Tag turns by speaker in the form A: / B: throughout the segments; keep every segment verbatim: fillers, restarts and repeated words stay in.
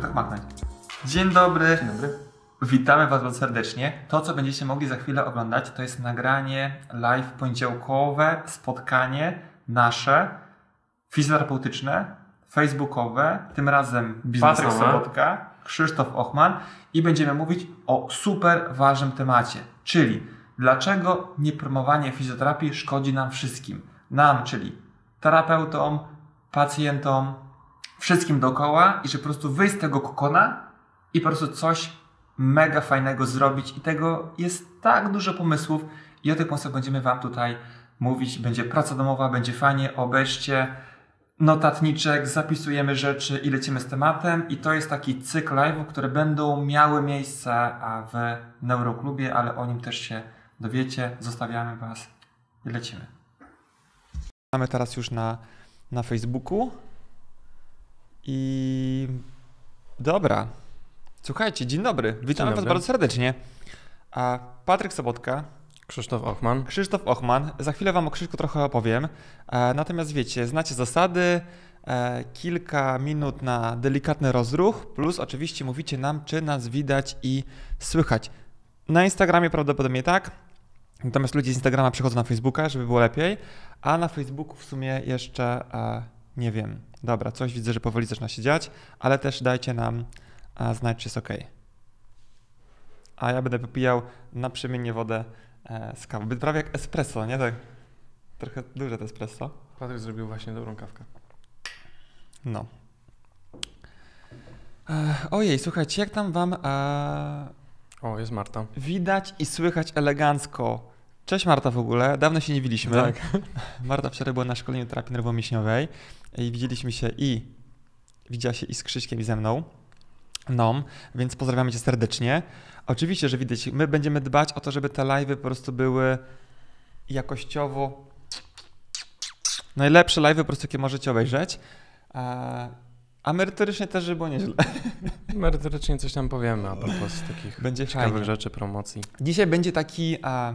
A: tak machnąć. Dzień dobry.
B: Dzień dobry.
A: Witamy Was bardzo serdecznie. To, co będziecie mogli za chwilę oglądać, to jest nagranie live poniedziałkowe, spotkanie nasze, fizjoterapeutyczne, facebookowe, tym razem Patryk Sobotka, Krzysztof Ochman i będziemy mówić o super ważnym temacie, czyli dlaczego niepromowanie fizjoterapii szkodzi nam wszystkim. Nam, czyli terapeutom, pacjentom, wszystkim dookoła i że po prostu wyjść z tego kokona i po prostu coś mega fajnego zrobić i tego jest tak dużo pomysłów i o tych pomysłach będziemy Wam tutaj mówić. Będzie praca domowa, będzie fajnie, obejrzcie notatniczek, zapisujemy rzeczy i lecimy z tematem i to jest taki cykl live'ów, które będą miały miejsce w Neuroklubie, ale o nim też się dowiecie. Zostawiamy Was i lecimy. Mamy teraz już na, na Facebooku i dobra. Słuchajcie, dzień dobry. Witamy Was bardzo serdecznie. A Patryk Sobotka,
B: Krzysztof Ochman.
A: Krzysztof Ochman. Za chwilę Wam o Krzyszku trochę opowiem. E, natomiast wiecie, znacie zasady. E, kilka minut na delikatny rozruch, plus oczywiście mówicie nam, czy nas widać i słychać. Na Instagramie prawdopodobnie tak. Natomiast ludzie z Instagrama przychodzą na Facebooka, żeby było lepiej. A na Facebooku w sumie jeszcze e, nie wiem. Dobra, coś widzę, że powoli zaczyna się dziać, ale też dajcie nam a znać, czy jest ok. A ja będę popijał naprzemiennie wodę e, z kawą. Prawie jak espresso, nie? Tak. Trochę duże to espresso.
B: Patryk zrobił właśnie dobrą kawkę.
A: No. E, ojej, słuchajcie, jak tam wam e,
B: O, jest Marta.
A: widać i słychać elegancko. Cześć Marta w ogóle, dawno się nie widzieliśmy.
B: Tak.
A: Marta wczoraj była na szkoleniu terapii nerwowo-mięśniowej i widzieliśmy się i widziała się i z Krzyśkiem i ze mną. No, więc pozdrawiamy Cię serdecznie. Oczywiście, że widać, my będziemy dbać o to, żeby te live'y po prostu były jakościowo najlepsze live'y po prostu, jakie możecie obejrzeć. A, a merytorycznie też, żeby było nieźle.
B: Merytorycznie coś tam powiemy a propos takich
A: będzie
B: ciekawych
A: fajnie.
B: rzeczy, promocji.
A: Dzisiaj będzie taki a,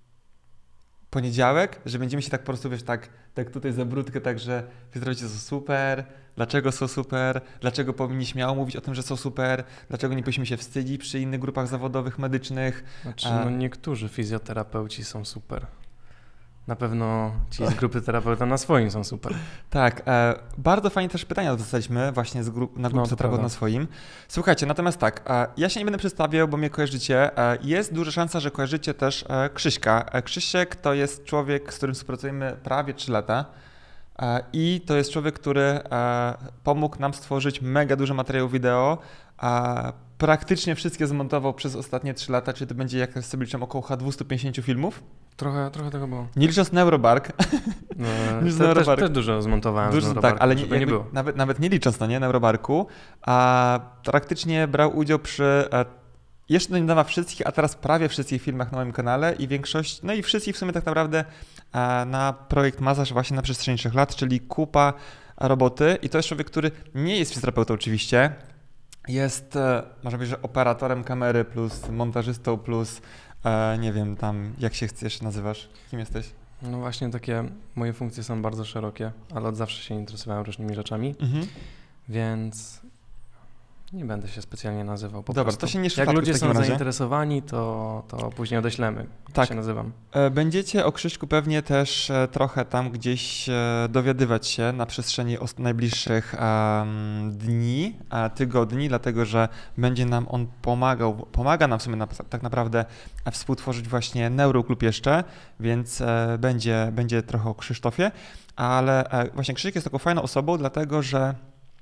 A: poniedziałek, że będziemy się tak po prostu, wiesz, tak, tak tutaj za brudkę, tak, że fizjoterapeuci są super, dlaczego są super, dlaczego powinni śmiało mówić o tym, że są super, dlaczego nie powinniśmy się wstydzić przy innych grupach zawodowych, medycznych.
B: Znaczy, no niektórzy fizjoterapeuci są super. Na pewno ci z grupy terapeuta na swoim są super.
A: Tak, e, bardzo fajnie też pytania dostaliśmy właśnie z grup, na grupie
B: No,
A: terapeuta na swoim. Słuchajcie, natomiast tak, e, ja się nie będę przedstawiał, bo mnie kojarzycie. E, jest duża szansa, że kojarzycie też e, Krzyśka. E, Krzysiek to jest człowiek, z którym współpracujemy prawie trzy lata. I to jest człowiek, który pomógł nam stworzyć mega dużo materiałów wideo, a praktycznie wszystkie zmontował przez ostatnie trzy lata, czyli to będzie, jak sobie liczę, około dwieście pięćdziesiąt filmów.
B: Trochę, trochę tego było.
A: Nie licząc Neurobark.
B: No,
A: nie
B: te,
A: Neurobark.
B: Też, też dużo zmontowałem
A: dużo,
B: z Neurobarku,
A: tak, ale
B: nie, nie było.
A: Nawet, nawet nie licząc, no nie, Neurobarku, a praktycznie brał udział przy jeszcze do niedawna wszystkich, a teraz prawie wszystkich filmach na moim kanale i większość, no i wszystkich w sumie tak naprawdę na projekt Masaż właśnie na przestrzeni trzech lat, czyli kupa roboty i to jest człowiek, który nie jest fizjoterapeutą oczywiście, jest, można powiedzieć, że operatorem kamery plus montażystą plus, nie wiem tam, jak się chcesz, nazywasz, kim jesteś?
B: No właśnie takie, moje funkcje są bardzo szerokie, ale od zawsze się interesowałem różnymi rzeczami, mhm. więc nie będę się specjalnie nazywał. Po
A: Dobra,
B: prostu.
A: to się nie
B: Jak ludzie są
A: razie.
B: zainteresowani, to, to później odeślemy,
A: tak.
B: jak się nazywam.
A: Będziecie o Krzyśku pewnie też trochę tam gdzieś dowiadywać się na przestrzeni najbliższych um, dni, tygodni, dlatego że będzie nam on pomagał, pomaga nam w sumie na, tak naprawdę współtworzyć właśnie Neuroklub jeszcze, więc e, będzie, będzie trochę o Krzysztofie, ale e, właśnie Krzysiek jest taką fajną osobą, dlatego że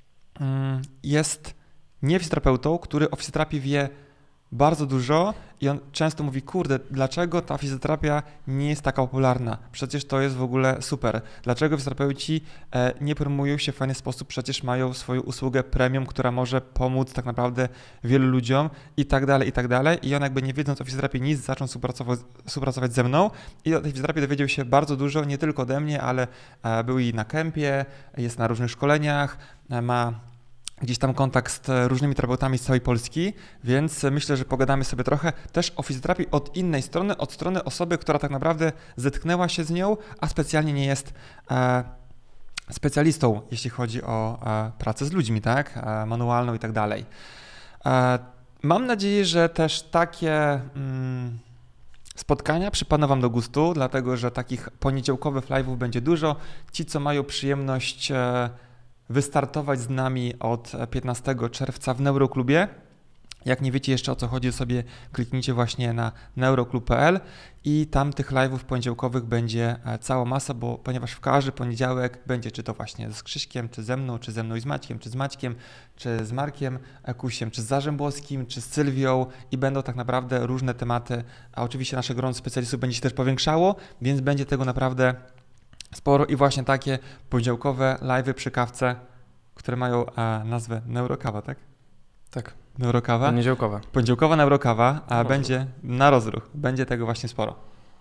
A: mm, jest nie fizjoterapeutą, który o fizjoterapii wie bardzo dużo i on często mówi, kurde, dlaczego ta fizjoterapia nie jest taka popularna? Przecież to jest w ogóle super. Dlaczego fizjoterapeuci e, nie promują się w fajny sposób? Przecież mają swoją usługę premium, która może pomóc tak naprawdę wielu ludziom i tak dalej, i tak dalej. I on jakby nie wiedząc o fizjoterapii nic, zaczął współpracować, współpracować ze mną i o tej fizjoterapii dowiedział się bardzo dużo, nie tylko ode mnie, ale e, był i na kempie, jest na różnych szkoleniach, e, ma gdzieś tam kontakt z różnymi terapeutami z całej Polski, więc myślę, że pogadamy sobie trochę też o fizjoterapii od innej strony, od strony osoby, która tak naprawdę zetknęła się z nią, a specjalnie nie jest e, specjalistą, jeśli chodzi o e, pracę z ludźmi, tak, e, manualną i tak dalej. E, mam nadzieję, że też takie mm, spotkania przypadną Wam do gustu, dlatego że takich poniedziałkowych live'ów będzie dużo. Ci, co mają przyjemność e, wystartować z nami od piętnastego czerwca w Neuroklubie. Jak nie wiecie jeszcze o co chodzi, sobie kliknijcie właśnie na neuroklub kropka p l i tam tych live'ów poniedziałkowych będzie cała masa, bo ponieważ w każdy poniedziałek będzie czy to właśnie z Krzyśkiem, czy ze mną, czy ze mną i z Maćkiem, czy z Maćkiem, czy z Markiem Kusiem, czy z Zarzębowskim, czy z Sylwią i będą tak naprawdę różne tematy, a oczywiście nasze grono specjalistów będzie się też powiększało, więc będzie tego naprawdę sporo i właśnie takie poniedziałkowe live'y przy kawce, które mają a, nazwę Neurokawa, tak?
B: Tak.
A: Neurokawa.
B: Poniedziałkowa.
A: Poniedziałkowa neurokawa, a rozruch. Będzie na rozruch. Będzie tego właśnie sporo.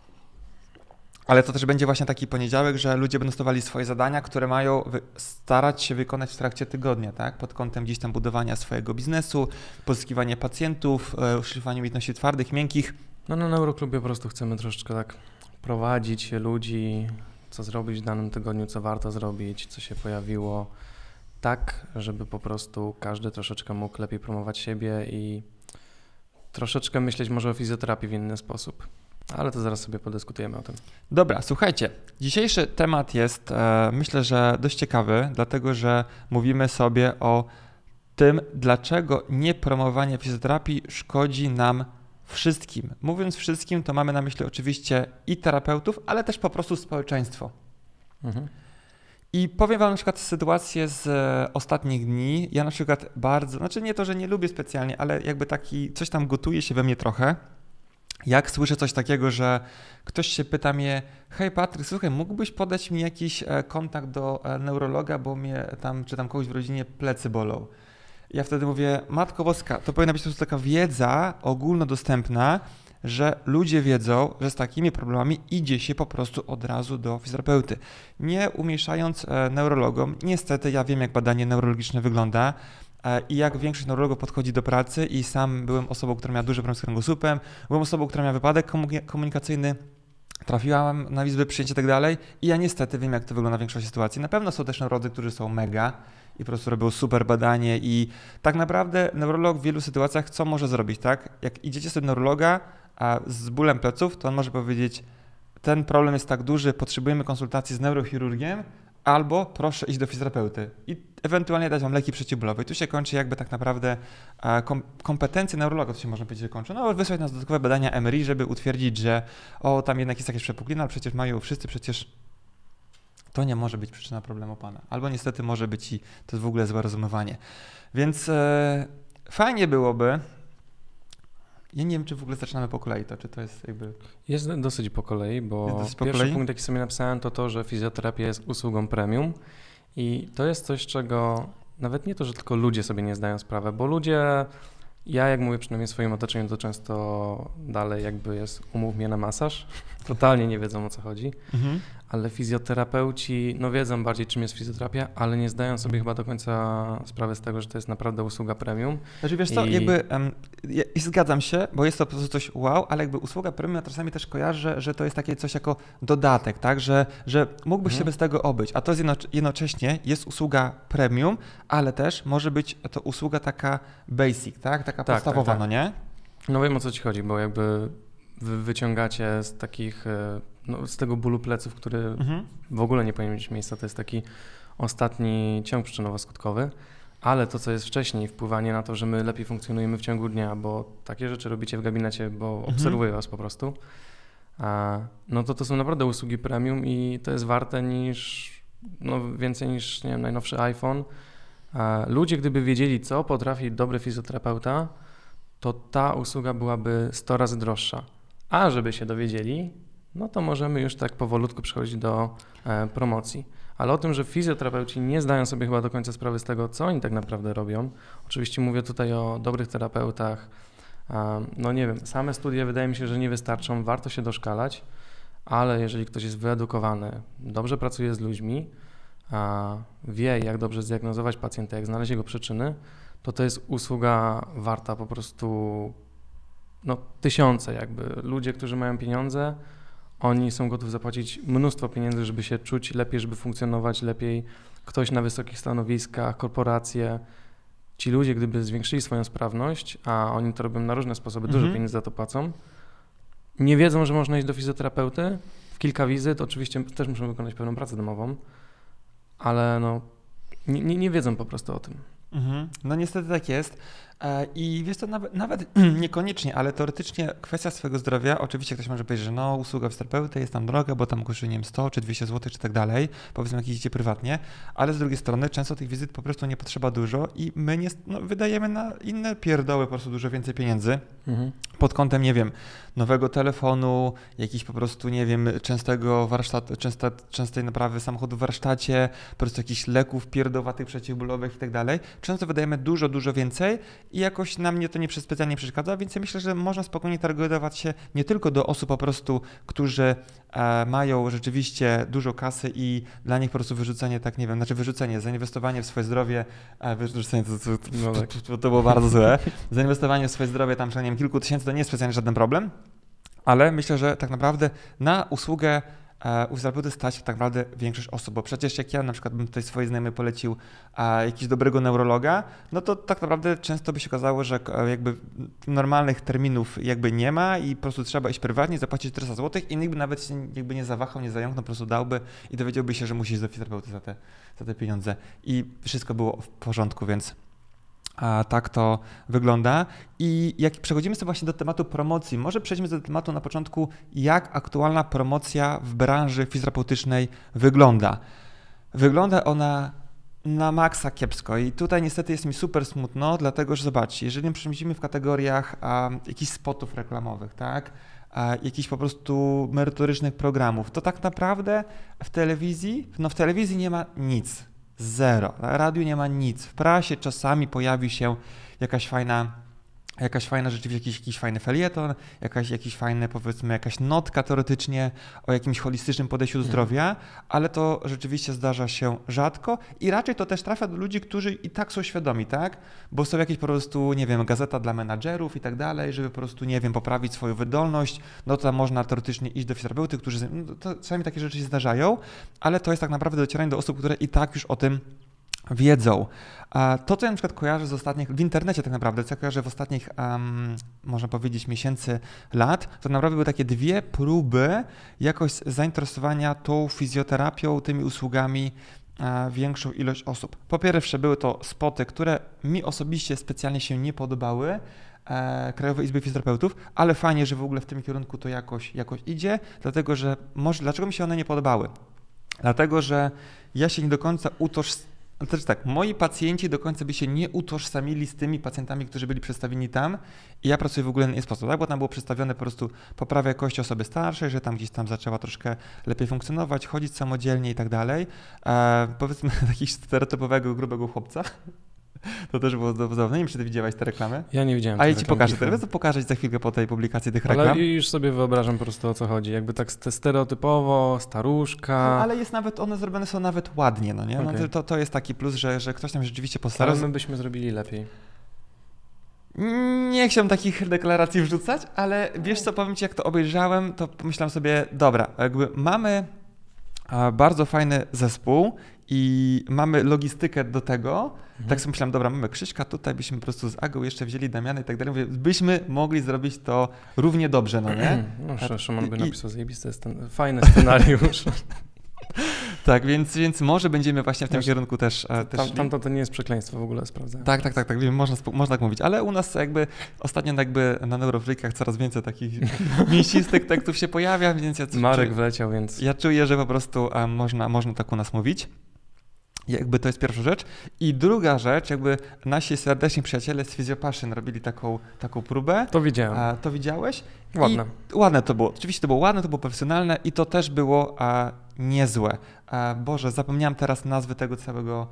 A: Ale to też będzie właśnie taki poniedziałek, że ludzie będą dostawali swoje zadania, które mają wy- starać się wykonać w trakcie tygodnia, tak? Pod kątem gdzieś tam budowania swojego biznesu, pozyskiwania pacjentów, e, utrzymywania umiejętności twardych, miękkich.
B: No na Neuroklubie po prostu chcemy troszeczkę tak prowadzić ludzi, co zrobić w danym tygodniu, co warto zrobić, co się pojawiło. Tak, żeby po prostu każdy troszeczkę mógł lepiej promować siebie i troszeczkę myśleć może o fizjoterapii w inny sposób. Ale to zaraz sobie podyskutujemy o tym.
A: Dobra, słuchajcie, dzisiejszy temat jest e, myślę, że dość ciekawy, dlatego że mówimy sobie o tym, dlaczego niepromowanie fizjoterapii szkodzi nam wszystkim. Mówiąc wszystkim, to mamy na myśli oczywiście i terapeutów, ale też po prostu społeczeństwo. Mhm. I powiem Wam na przykład sytuację z ostatnich dni. Ja na przykład bardzo, znaczy nie to, że nie lubię specjalnie, ale jakby taki, coś tam gotuje się we mnie trochę. Jak słyszę coś takiego, że ktoś się pyta mnie: hej Patryk, słuchaj, mógłbyś podać mi jakiś kontakt do neurologa, bo mnie tam, czy tam kogoś w rodzinie plecy bolą. Ja wtedy mówię: Matko Boska, to powinna być po prostu taka wiedza ogólnodostępna, że ludzie wiedzą, że z takimi problemami idzie się po prostu od razu do fizjoterapeuty. Nie umieszczając e, neurologom, niestety ja wiem, jak badanie neurologiczne wygląda e, i jak większość neurologów podchodzi do pracy i sam byłem osobą, która miała duży problem z kręgosłupem, byłem osobą, która miała wypadek komu- komunikacyjny, trafiłam na izbę przyjęcia i tak dalej i ja niestety wiem, jak to wygląda w większości sytuacji. Na pewno są też neurolodzy, którzy są mega i po prostu robią super badanie i tak naprawdę neurolog w wielu sytuacjach co może zrobić, tak? Jak idziecie sobie do neurologa, a z bólem pleców, to on może powiedzieć: ten problem jest tak duży, potrzebujemy konsultacji z neurochirurgiem, albo proszę iść do fizjoterapeuty i ewentualnie dać wam leki przeciwbólowe. I tu się kończy jakby tak naprawdę kom- kompetencje neurologa, to się można powiedzieć, że kończy. No, wysłać na dodatkowe badania M R I, żeby utwierdzić, że o, tam jednak jest jakieś przepuklina, ale przecież mają wszyscy, przecież to nie może być przyczyna problemu pana. Albo niestety może być i to jest w ogóle złe rozumowanie. Więc e, fajnie byłoby. Ja nie wiem, czy w ogóle zaczynamy po kolei to, czy to jest jakby...
B: Jest dosyć po kolei, bo
A: dosyć po
B: pierwszy
A: kolei?
B: punkt, jaki sobie napisałem, to to, że fizjoterapia jest usługą premium i to jest coś, czego nawet nie to, że tylko ludzie sobie nie zdają sprawy, bo ludzie, ja jak mówię przynajmniej w swoim otoczeniu, to często dalej jakby jest umów mnie na masaż, totalnie nie wiedzą, o co chodzi, mhm. ale fizjoterapeuci no wiedzą bardziej, czym jest fizjoterapia, ale nie zdają sobie chyba do końca sprawy z tego, że to jest naprawdę usługa premium.
A: Znaczy wiesz co, I... jakby um, ja, zgadzam się, bo jest to po prostu coś wow, ale jakby usługa premium ja czasami też kojarzę, że to jest takie coś jako dodatek, tak, że, że mógłbyś mhm. się bez tego obyć, a to jest jednocze- jednocześnie jest usługa premium, ale też może być to usługa taka basic, tak, taka tak, podstawowa, tak, tak. no nie?
B: No wiem, o co ci chodzi, bo jakby wy wyciągacie z takich, no, z tego bólu pleców, który mhm. w ogóle nie powinien mieć miejsca, to jest taki ostatni ciąg przyczynowo-skutkowy, ale to, co jest wcześniej, wpływanie na to, że my lepiej funkcjonujemy w ciągu dnia, bo takie rzeczy robicie w gabinecie, bo mhm. obserwuję was po prostu, a, no to to są naprawdę usługi premium i to jest warte niż, no więcej niż, nie wiem, najnowszy iPhone. A ludzie, gdyby wiedzieli, co potrafi dobry fizjoterapeuta, to ta usługa byłaby sto razy droższa. A żeby się dowiedzieli, no to możemy już tak powolutku przechodzić do e, promocji. Ale o tym, że fizjoterapeuci nie zdają sobie chyba do końca sprawy z tego, co oni tak naprawdę robią. Oczywiście mówię tutaj o dobrych terapeutach. E, no nie wiem, same studia wydaje mi się, że nie wystarczą, warto się doszkalać, ale jeżeli ktoś jest wyedukowany, dobrze pracuje z ludźmi, a wie, jak dobrze zdiagnozować pacjenta, jak znaleźć jego przyczyny, to to jest usługa warta po prostu no, tysiące jakby. Ludzie, którzy mają pieniądze, oni są gotowi zapłacić mnóstwo pieniędzy, żeby się czuć lepiej, żeby funkcjonować lepiej. Ktoś na wysokich stanowiskach, korporacje. Ci ludzie, gdyby zwiększyli swoją sprawność, a oni to robią na różne sposoby, mhm. dużo pieniędzy za to płacą, nie wiedzą, że można iść do fizjoterapeuty w kilka wizyt. Oczywiście też muszą wykonać pewną pracę domową, ale no, nie, nie, nie wiedzą po prostu o tym.
A: Mhm. No niestety tak jest. I wiesz to nawet, nawet niekoniecznie, ale teoretycznie kwestia swojego zdrowia, oczywiście ktoś może powiedzieć, że no usługa fizjoterapeuty jest tam droga, bo tam kosztuje nie wiem, sto czy dwieście złotych czy tak dalej, powiedzmy jak idziecie prywatnie, ale z drugiej strony często tych wizyt po prostu nie potrzeba dużo i my nie, no, wydajemy na inne pierdoły po prostu dużo więcej pieniędzy mhm. pod kątem, nie wiem, nowego telefonu, jakiś po prostu, nie wiem, częstego warsztatu, częsta, częstej naprawy samochodu w warsztacie, po prostu jakichś leków pierdowatych przeciwbólowych i tak dalej. Często wydajemy dużo, dużo więcej i jakoś na mnie to nie specjalnie przeszkadza, więc ja myślę, że można spokojnie targetować się nie tylko do osób po prostu, którzy e, mają rzeczywiście dużo kasy i dla nich po prostu wyrzucenie, tak nie wiem, znaczy wyrzucenie, zainwestowanie w swoje zdrowie, e, wyrzucenie, to, to, to, no tak. to, to, to było bardzo złe, zainwestowanie w swoje zdrowie tam, że nie wiem, kilku tysięcy to nie jest specjalnie żaden problem, ale myślę, że tak naprawdę na usługę u fizjoterapeuty stać tak naprawdę większość osób, bo przecież jak ja na przykład bym tutaj swojej znajomej polecił a, jakiś dobrego neurologa, no to tak naprawdę często by się okazało, że jakby normalnych terminów jakby nie ma i po prostu trzeba iść prywatnie, zapłacić czterysta złotych i nikt by nawet się jakby nie zawahał, nie zająknął, po prostu dałby i dowiedziałby się, że musi iść do fizjoterapeuty za te, za te pieniądze i wszystko było w porządku, więc a tak to wygląda. I jak przechodzimy sobie właśnie do tematu promocji, może przejdźmy do tematu na początku, jak aktualna promocja w branży fizjoterapeutycznej wygląda. Wygląda ona na maksa kiepsko i tutaj niestety jest mi super smutno, dlatego że zobaczcie, jeżeli przemyślimy w kategoriach a, jakichś spotów reklamowych, tak, a, jakichś po prostu merytorycznych programów, to tak naprawdę w telewizji, no w telewizji nie ma nic. Zero. Na radiu nie ma nic. W prasie czasami pojawi się jakaś fajna, jakaś fajna rzeczywiście, jakiś, jakiś fajny felieton, jakaś, jakiś fajny, powiedzmy, jakaś notka teoretycznie o jakimś holistycznym podejściu do zdrowia, ale to rzeczywiście zdarza się rzadko i raczej to też trafia do ludzi, którzy i tak są świadomi, tak? Bo są jakieś po prostu, nie wiem, gazeta dla menadżerów i tak dalej, żeby po prostu, nie wiem, poprawić swoją wydolność, no to tam można teoretycznie iść do fizjoterapeuty, którzy, no to czasami takie rzeczy się zdarzają, ale to jest tak naprawdę docieranie do osób, które i tak już o tym wiedzą. To, co ja na przykład kojarzę z ostatnich, w internecie tak naprawdę, co ja kojarzę w ostatnich, um, można powiedzieć, miesięcy, lat, to naprawdę były takie dwie próby jakoś zainteresowania tą fizjoterapią, tymi usługami uh, większą ilość osób. Po pierwsze były to spoty, które mi osobiście specjalnie się nie podobały, e, Krajowej Izby Fizjoterapeutów, ale fajnie, że w ogóle w tym kierunku to jakoś, jakoś idzie, dlatego że, może, dlaczego mi się one nie podobały? Dlatego, że ja się nie do końca utożsamiam. Znaczy tak, moi pacjenci do końca by się nie utożsamili z tymi pacjentami, którzy byli przedstawieni tam i ja pracuję w ogóle w inny sposób, tak? Bo tam było przedstawione po prostu poprawia jakości osoby starszej, że tam gdzieś tam zaczęła troszkę lepiej funkcjonować, chodzić samodzielnie i tak dalej. E, powiedzmy takiego stereotypowego, grubego chłopca. To też było zabawne. Nie wiem, czy ty widziałeś te reklamy?
B: Ja nie widziałem.
A: A ja ci pokażę teraz, to pokażę ci za chwilkę po tej publikacji tych reklam.
B: Ale już sobie wyobrażam po prostu, o co chodzi. Jakby tak stereotypowo, staruszka.
A: No, ale jest nawet, one zrobione są nawet ładnie, no nie? Okay. No, to, to jest taki plus, że, że ktoś tam rzeczywiście postarał.
B: Ale my byśmy zrobili lepiej.
A: Nie chciałem takich deklaracji wrzucać, ale wiesz co, powiem ci, jak to obejrzałem, to pomyślałem sobie, dobra, jakby mamy bardzo fajny zespół i mamy logistykę do tego, mhm. tak sobie myślałem, dobra, mamy Krzyśka, tutaj byśmy po prostu z Agą jeszcze wzięli Damiana i tak dalej, mówię, byśmy mogli zrobić to równie dobrze, no nie?
B: No, Szymon by napisał zajebisty, jest ten fajny scenariusz.
A: Tak, więc, więc może będziemy właśnie w tym Wiesz, kierunku też, też
B: tam, tam to, to nie jest przekleństwo w ogóle, sprawdzałem.
A: Tak, tak, tak, tak, można, można tak mówić, ale u nas jakby ostatnio jakby na Neurofreakach coraz więcej takich mięsistych tekstów się pojawia, więc ja
B: Marek czuję, wleciał, więc...
A: Ja czuję, że po prostu um, można, można tak u nas mówić. Jakby to jest pierwsza rzecz. I druga rzecz, jakby nasi serdeczni przyjaciele z Physiopassion robili taką, taką próbę.
B: To widziałem.
A: A, to widziałeś?
B: Ładne.
A: I ładne to było. Oczywiście to było ładne, to było profesjonalne i to też było a, niezłe. A, Boże, zapomniałem teraz nazwy tego całego...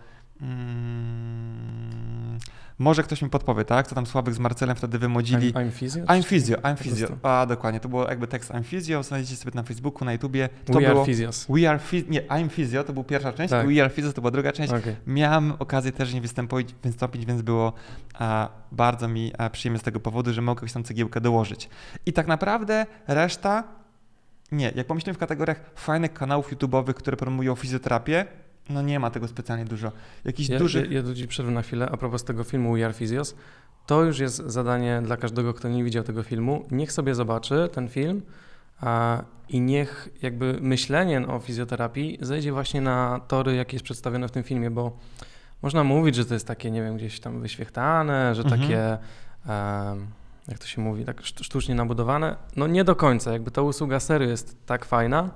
A: Mm, może ktoś mi podpowie, tak? Co tam Sławek z Marcelem wtedy wymodzili.
B: I'm, I'm physio?
A: I'm physio, I'm physio. A, dokładnie. To było jakby tekst I'm physio. Znajdziecie sobie na Facebooku, na YouTubie. To
B: We
A: było,
B: are physios.
A: We are physio. Nie, I'm physio to była pierwsza część.
B: Tak.
A: We are physio to była druga część.
B: Okay.
A: Miałem okazję też nie wystąpić, wystąpić więc było a, bardzo mi a, przyjemnie z tego powodu, że mogę jakąś tam cegiełkę dołożyć. I tak naprawdę reszta nie, jak pomyślimy w kategoriach fajnych kanałów YouTube'owych, które promują fizjoterapię, no nie ma tego specjalnie dużo. Jakiś
B: ja,
A: duży...
B: Ja, ja tu ci przerwę na chwilę, a propos tego filmu We Are Physios, to już jest zadanie dla każdego, kto nie widział tego filmu. Niech sobie zobaczy ten film a, i niech jakby myślenie o fizjoterapii zejdzie właśnie na tory, jakie jest przedstawione w tym filmie, bo można mówić, że to jest takie, nie wiem, gdzieś tam wyświechtane, że mhm. takie... Um, jak to się mówi, tak sztucznie nabudowane. No nie do końca, jakby ta usługa serio jest tak fajna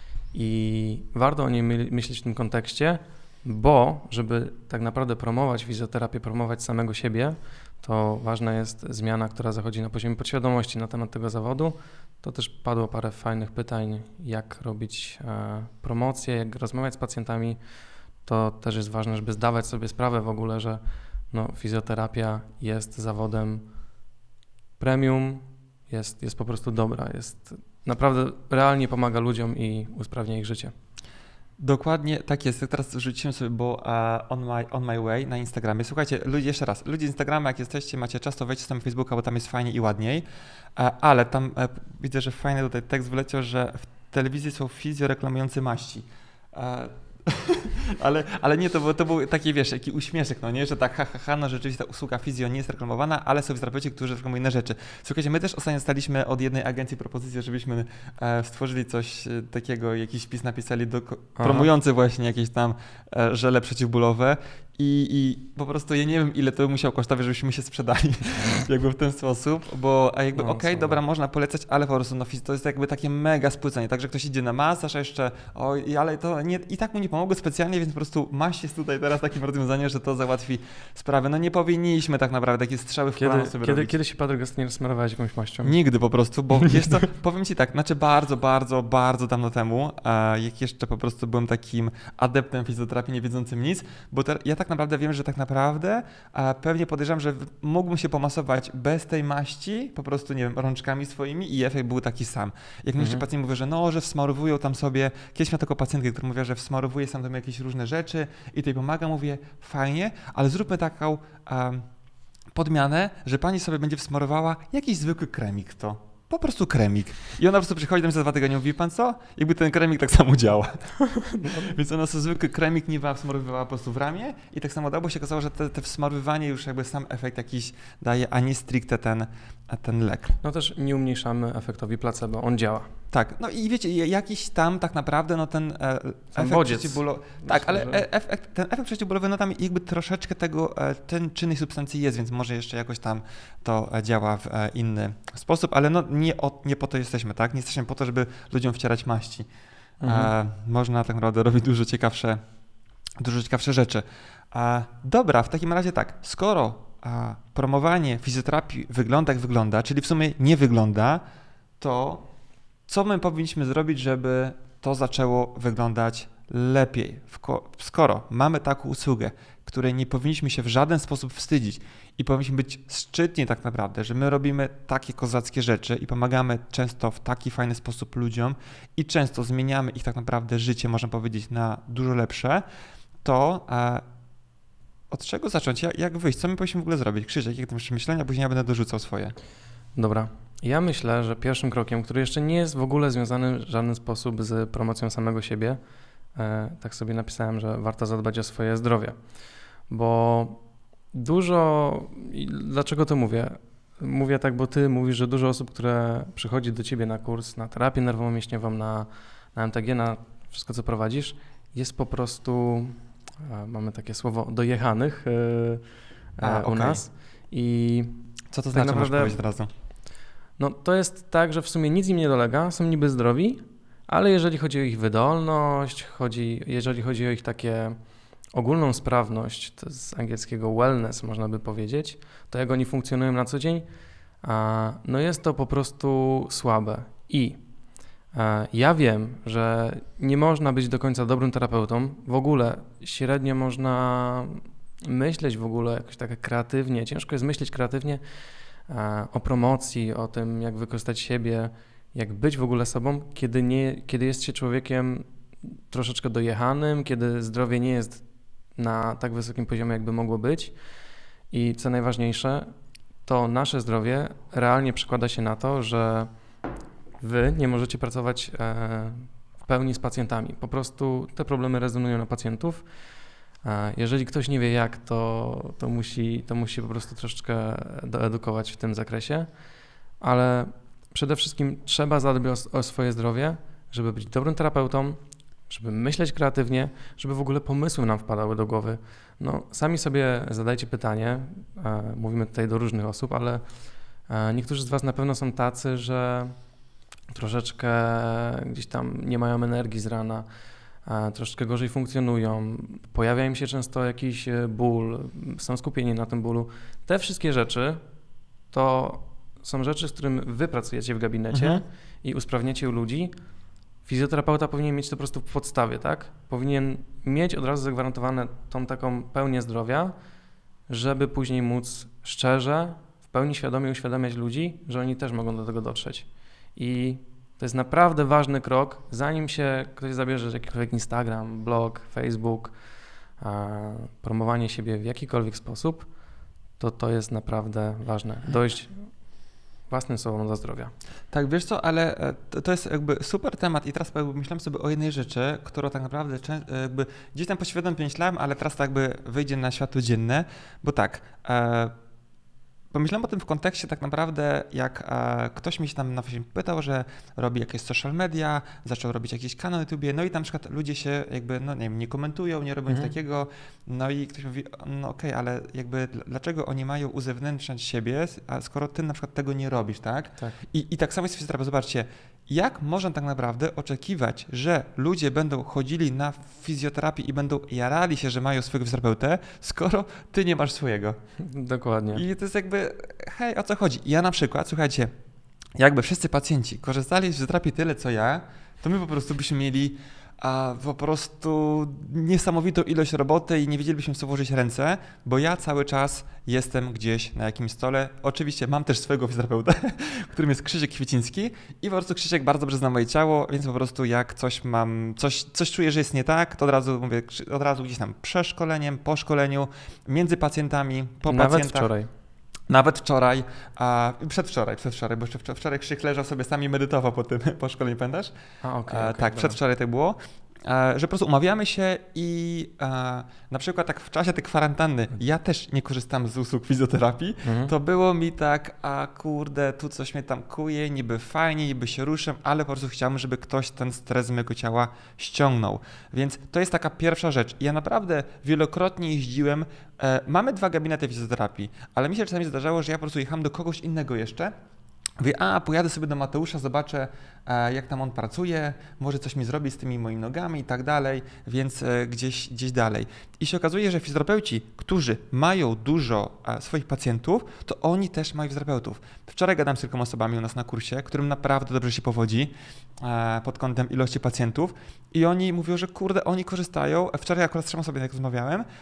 B: i warto o niej my- myśleć w tym kontekście, bo żeby tak naprawdę promować fizjoterapię, promować samego siebie, to ważna jest zmiana, która zachodzi na poziomie podświadomości na temat tego zawodu. To też padło parę fajnych pytań, jak robić e, promocję, jak rozmawiać z pacjentami. To też jest ważne, żeby zdawać sobie sprawę w ogóle, że no, fizjoterapia jest zawodem premium, jest, jest po prostu dobra, jest naprawdę realnie pomaga ludziom i usprawnia ich życie.
A: Dokładnie tak jest. Teraz rzuciłem sobie, bo uh, on, my, on My Way na Instagramie. Słuchajcie, ludzie, jeszcze raz, ludzie z Instagrama, jak jesteście, macie czas, to wejdźcie tam na Facebooka, bo tam jest fajnie i ładniej, uh, ale tam uh, widzę, że fajny tutaj tekst wyleciał, że w telewizji są fizjo reklamujący maści. Uh, ale, ale nie, to, było, to był taki, wiesz, taki uśmieszek, no nie, że tak ha, ha, ha, no rzeczywiście ta usługa fizjo nie jest reklamowana, ale są fizjoterapeuci, którzy reklamują inne rzeczy. Słuchajcie, my też ostatnio staliśmy od jednej agencji propozycję, żebyśmy e, stworzyli coś e, takiego, jakiś wpis napisali do, promujący właśnie jakieś tam e, żele przeciwbólowe i, i po prostu ja nie wiem, ile to musiał kosztować, żebyśmy się sprzedali jakby w ten sposób, bo a jakby no, okej, okay, dobra, można polecać, ale po prostu no, to jest jakby takie mega spłycenie, także ktoś idzie na masaż, a jeszcze, oj, ale to nie, i tak mu nie pomogło specjalnie, więc po prostu maść jest tutaj teraz takim rozwiązaniem, że to załatwi sprawę. No nie powinniśmy tak naprawdę takie strzały w kolano sobie
B: kiedy,
A: robić.
B: Kiedy się, Patryk, ostatnio smarowałeś jakąś maścią?
A: Nigdy po prostu, bo wiesz co, powiem ci tak, znaczy bardzo, bardzo, bardzo dawno temu, jak jeszcze po prostu byłem takim adeptem fizjoterapii, nie wiedzącym nic, bo te, ja tak naprawdę wiem, że tak naprawdę pewnie podejrzewam, że mógłbym się pomasować bez tej maści, po prostu, nie wiem, rączkami swoimi i efekt był taki sam. Jak mhm. mi pacjent mówi, że no, że wsmarowują tam sobie, kiedyś miał taką pacjentkę, która mówiła, że wsmarowuje sam tam jakieś różne rzeczy i tutaj pomaga, mówię, fajnie, ale zróbmy taką um, podmianę, że pani sobie będzie wsmarowała jakiś zwykły kremik to. Po prostu kremik. I ona po prostu przychodzi do mnie za dwa tygodnie, mówi, pan co? Jakby ten kremik tak samo działa. No. Więc ona sobie zwykły kremik niwa wsmarowywała po prostu w ramię i tak samo dało, bo się okazało, że te, te wsmarowywanie już jakby sam efekt jakiś daje, a nie stricte ten, ten lek.
B: No też nie umniejszamy efektowi placebo, on działa.
A: Tak, no i wiecie, jakiś tam tak naprawdę no ten e, efekt przeciwbólowy, tak, ale że... efekt, ten efekt przeciwbólowy, no tam jakby troszeczkę tego, e, ten czynnej substancji jest, więc może jeszcze jakoś tam to działa w e, inny sposób, ale no nie, o, nie po to jesteśmy, tak? Nie jesteśmy po to, żeby ludziom wcierać maści. Mhm. E, można tak naprawdę robić dużo ciekawsze, dużo ciekawsze rzeczy. E, dobra, w takim razie tak, skoro e, promowanie fizjoterapii wygląda jak wygląda, czyli w sumie nie wygląda, to co my powinniśmy zrobić, żeby to zaczęło wyglądać lepiej? Skoro mamy taką usługę, której nie powinniśmy się w żaden sposób wstydzić i powinniśmy być szczytni tak naprawdę, że my robimy takie kozackie rzeczy i pomagamy często w taki fajny sposób ludziom i często zmieniamy ich tak naprawdę życie, można powiedzieć, na dużo lepsze, to e, od czego zacząć? Jak, jak wyjść? Co my powinniśmy w ogóle zrobić? Krzysiek, jakie tam jeszcze myślenia? Później ja będę dorzucał swoje.
B: Dobra. Ja myślę, że pierwszym krokiem, który jeszcze nie jest w ogóle związany w żaden sposób z promocją samego siebie, e, tak sobie napisałem, że warto zadbać o swoje zdrowie, bo dużo, i dlaczego to mówię? Mówię tak, bo ty mówisz, że dużo osób, które przychodzi do ciebie na kurs, na terapię nerwowo-mięśniową, na, na M T G, na wszystko, co prowadzisz, jest po prostu, e, mamy takie słowo, dojechanych e, A, u okay. nas. I
A: co to tak znaczy, naprawdę, możesz powiedzieć od razu?
B: No to jest tak, że w sumie nic im nie dolega, są niby zdrowi, ale jeżeli chodzi o ich wydolność, chodzi, jeżeli chodzi o ich takie ogólną sprawność, to z angielskiego wellness można by powiedzieć, to jak oni funkcjonują na co dzień, no jest to po prostu słabe. I ja wiem, że nie można być do końca dobrym terapeutą, w ogóle średnio można myśleć w ogóle jakoś tak kreatywnie, ciężko jest myśleć kreatywnie, o promocji, o tym, jak wykorzystać siebie, jak być w ogóle sobą, kiedy, nie, kiedy jest się człowiekiem troszeczkę dojechanym, kiedy zdrowie nie jest na tak wysokim poziomie, jakby mogło być. I co najważniejsze, to nasze zdrowie realnie przekłada się na to, że wy nie możecie pracować e, w pełni z pacjentami. Po prostu te problemy rezonują na pacjentów. E, jeżeli ktoś nie wie jak, to, to, musi, to musi po prostu troszeczkę doedukować w tym zakresie, ale przede wszystkim trzeba zadbać o, o swoje zdrowie, żeby być dobrym terapeutą, żeby myśleć kreatywnie, żeby w ogóle pomysły nam wpadały do głowy. No, sami sobie zadajcie pytanie, e, mówimy tutaj do różnych osób, ale e, niektórzy z was na pewno są tacy, że troszeczkę gdzieś tam nie mają energii z rana, e, troszeczkę gorzej funkcjonują, pojawia im się często jakiś ból, są skupieni na tym bólu. Te wszystkie rzeczy to są rzeczy, z którymi wy pracujecie w gabinecie mhm. i usprawniacie u ludzi. Fizjoterapeuta powinien mieć to po prostu w podstawie, tak? Powinien mieć od razu zagwarantowane tą taką pełnię zdrowia, żeby później móc szczerze, w pełni świadomie uświadamiać ludzi, że oni też mogą do tego dotrzeć. I to jest naprawdę ważny krok, zanim się ktoś zabierze jakikolwiek Instagram, blog, Facebook, promowanie siebie w jakikolwiek sposób, to to jest naprawdę ważne. Dojść własnym sobą do zdrowia.
A: Tak, wiesz co, ale to, to jest jakby super temat i teraz jakby myślałem sobie o jednej rzeczy, którą tak naprawdę jakby gdzieś tam poświadomie myślałem, ale teraz to jakby wyjdzie na światło dzienne, bo tak, e, pomyślałem o tym w kontekście tak naprawdę, jak e, ktoś mi się tam na filmie pytał, że robi jakieś social media, zaczął robić jakiś kanał na YouTubie, no i tam na przykład ludzie się jakby, no nie wiem, nie komentują, nie robią mhm. nic takiego, no i ktoś mówi, no okej, okay, ale jakby dlaczego oni mają uzewnętrzniać siebie, a skoro ty na przykład tego nie robisz, tak?
B: tak.
A: I, i tak samo jest w fizjoterapii, zobaczcie, jak można tak naprawdę oczekiwać, że ludzie będą chodzili na fizjoterapię i będą jarali się, że mają swojego fizjoterapeutę, skoro ty nie masz swojego.
B: Dokładnie.
A: I to jest jakby, hej, o co chodzi? Ja na przykład, słuchajcie, jakby wszyscy pacjenci korzystali z fizjoterapii tyle, co ja, to my po prostu byśmy mieli a, po prostu niesamowitą ilość roboty i nie wiedzielibyśmy, w co włożyć ręce, bo ja cały czas jestem gdzieś na jakimś stole. Oczywiście mam też swojego fizjoterapeutę, którym jest Krzysiek Kwieciński i po prostu Krzysiek bardzo dobrze zna moje ciało, więc po prostu jak coś mam, coś, coś czuję, że jest nie tak, to od razu mówię, od razu gdzieś tam przeszkoleniem, po szkoleniu, między pacjentami, po
B: Nawet
A: pacjentach.
B: wczoraj.
A: Nawet wczoraj, a przedwczoraj, przedwczoraj, bo jeszcze wczoraj Krzyk leżał sobie sami medytował po tym, po szkoleniu, pamiętasz?
B: A, okay, okay,
A: tak,
B: dobra.
A: przedwczoraj tak było, że po prostu umawiamy się i na przykład tak w czasie tej kwarantanny ja też nie korzystam z usług fizjoterapii, mhm. to było mi tak, a kurde, tu coś mnie tam kuje, niby fajnie, niby się ruszę, ale po prostu chciałbym, żeby ktoś ten stres z mojego ciała ściągnął. Więc to jest taka pierwsza rzecz. Ja naprawdę wielokrotnie jeździłem, e, mamy dwa gabinety fizjoterapii, ale mi się czasami zdarzało, że ja po prostu jechałem do kogoś innego jeszcze. Mówię, a pojadę sobie do Mateusza, zobaczę e, jak tam on pracuje, może coś mi zrobi z tymi moimi nogami i tak dalej, więc e, gdzieś, gdzieś dalej. I się okazuje, że fizjoterapeuci, którzy mają dużo e, swoich pacjentów, to oni też mają fizjoterapeutów. Wczoraj gadałem z kilkoma osobami u nas na kursie, którym naprawdę dobrze się powodzi e, pod kątem ilości pacjentów i oni mówią, że kurde, oni korzystają, wczoraj akurat z trzema osobami jak rozmawiałem, e,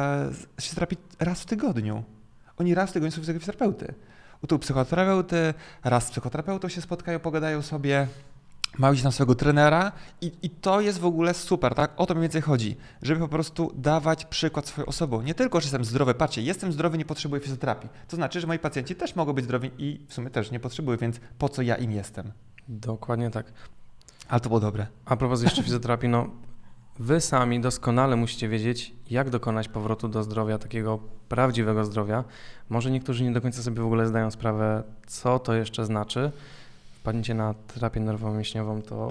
A: z fizjoterapii raz w tygodniu. Oni raz w tygodniu są fizjoterapeuty. U tu psychoterapeuty, raz z psychoterapeutą się spotkają, pogadają sobie, mają gdzieś tam swojego trenera i, i to jest w ogóle super, tak? O to mniej więcej chodzi, żeby po prostu dawać przykład swoją osobą. Nie tylko, że jestem zdrowy, patrzcie, jestem zdrowy, nie potrzebuję fizjoterapii. To znaczy, że moi pacjenci też mogą być zdrowi i w sumie też nie potrzebują, więc po co ja im jestem?
B: Dokładnie tak.
A: Ale to było dobre.
B: A propos jeszcze fizjoterapii, no wy sami doskonale musicie wiedzieć, jak dokonać powrotu do zdrowia, takiego prawdziwego zdrowia. Może niektórzy nie do końca sobie w ogóle zdają sprawę, co to jeszcze znaczy. Wpadniecie na terapię nerwowo-mięśniową, to,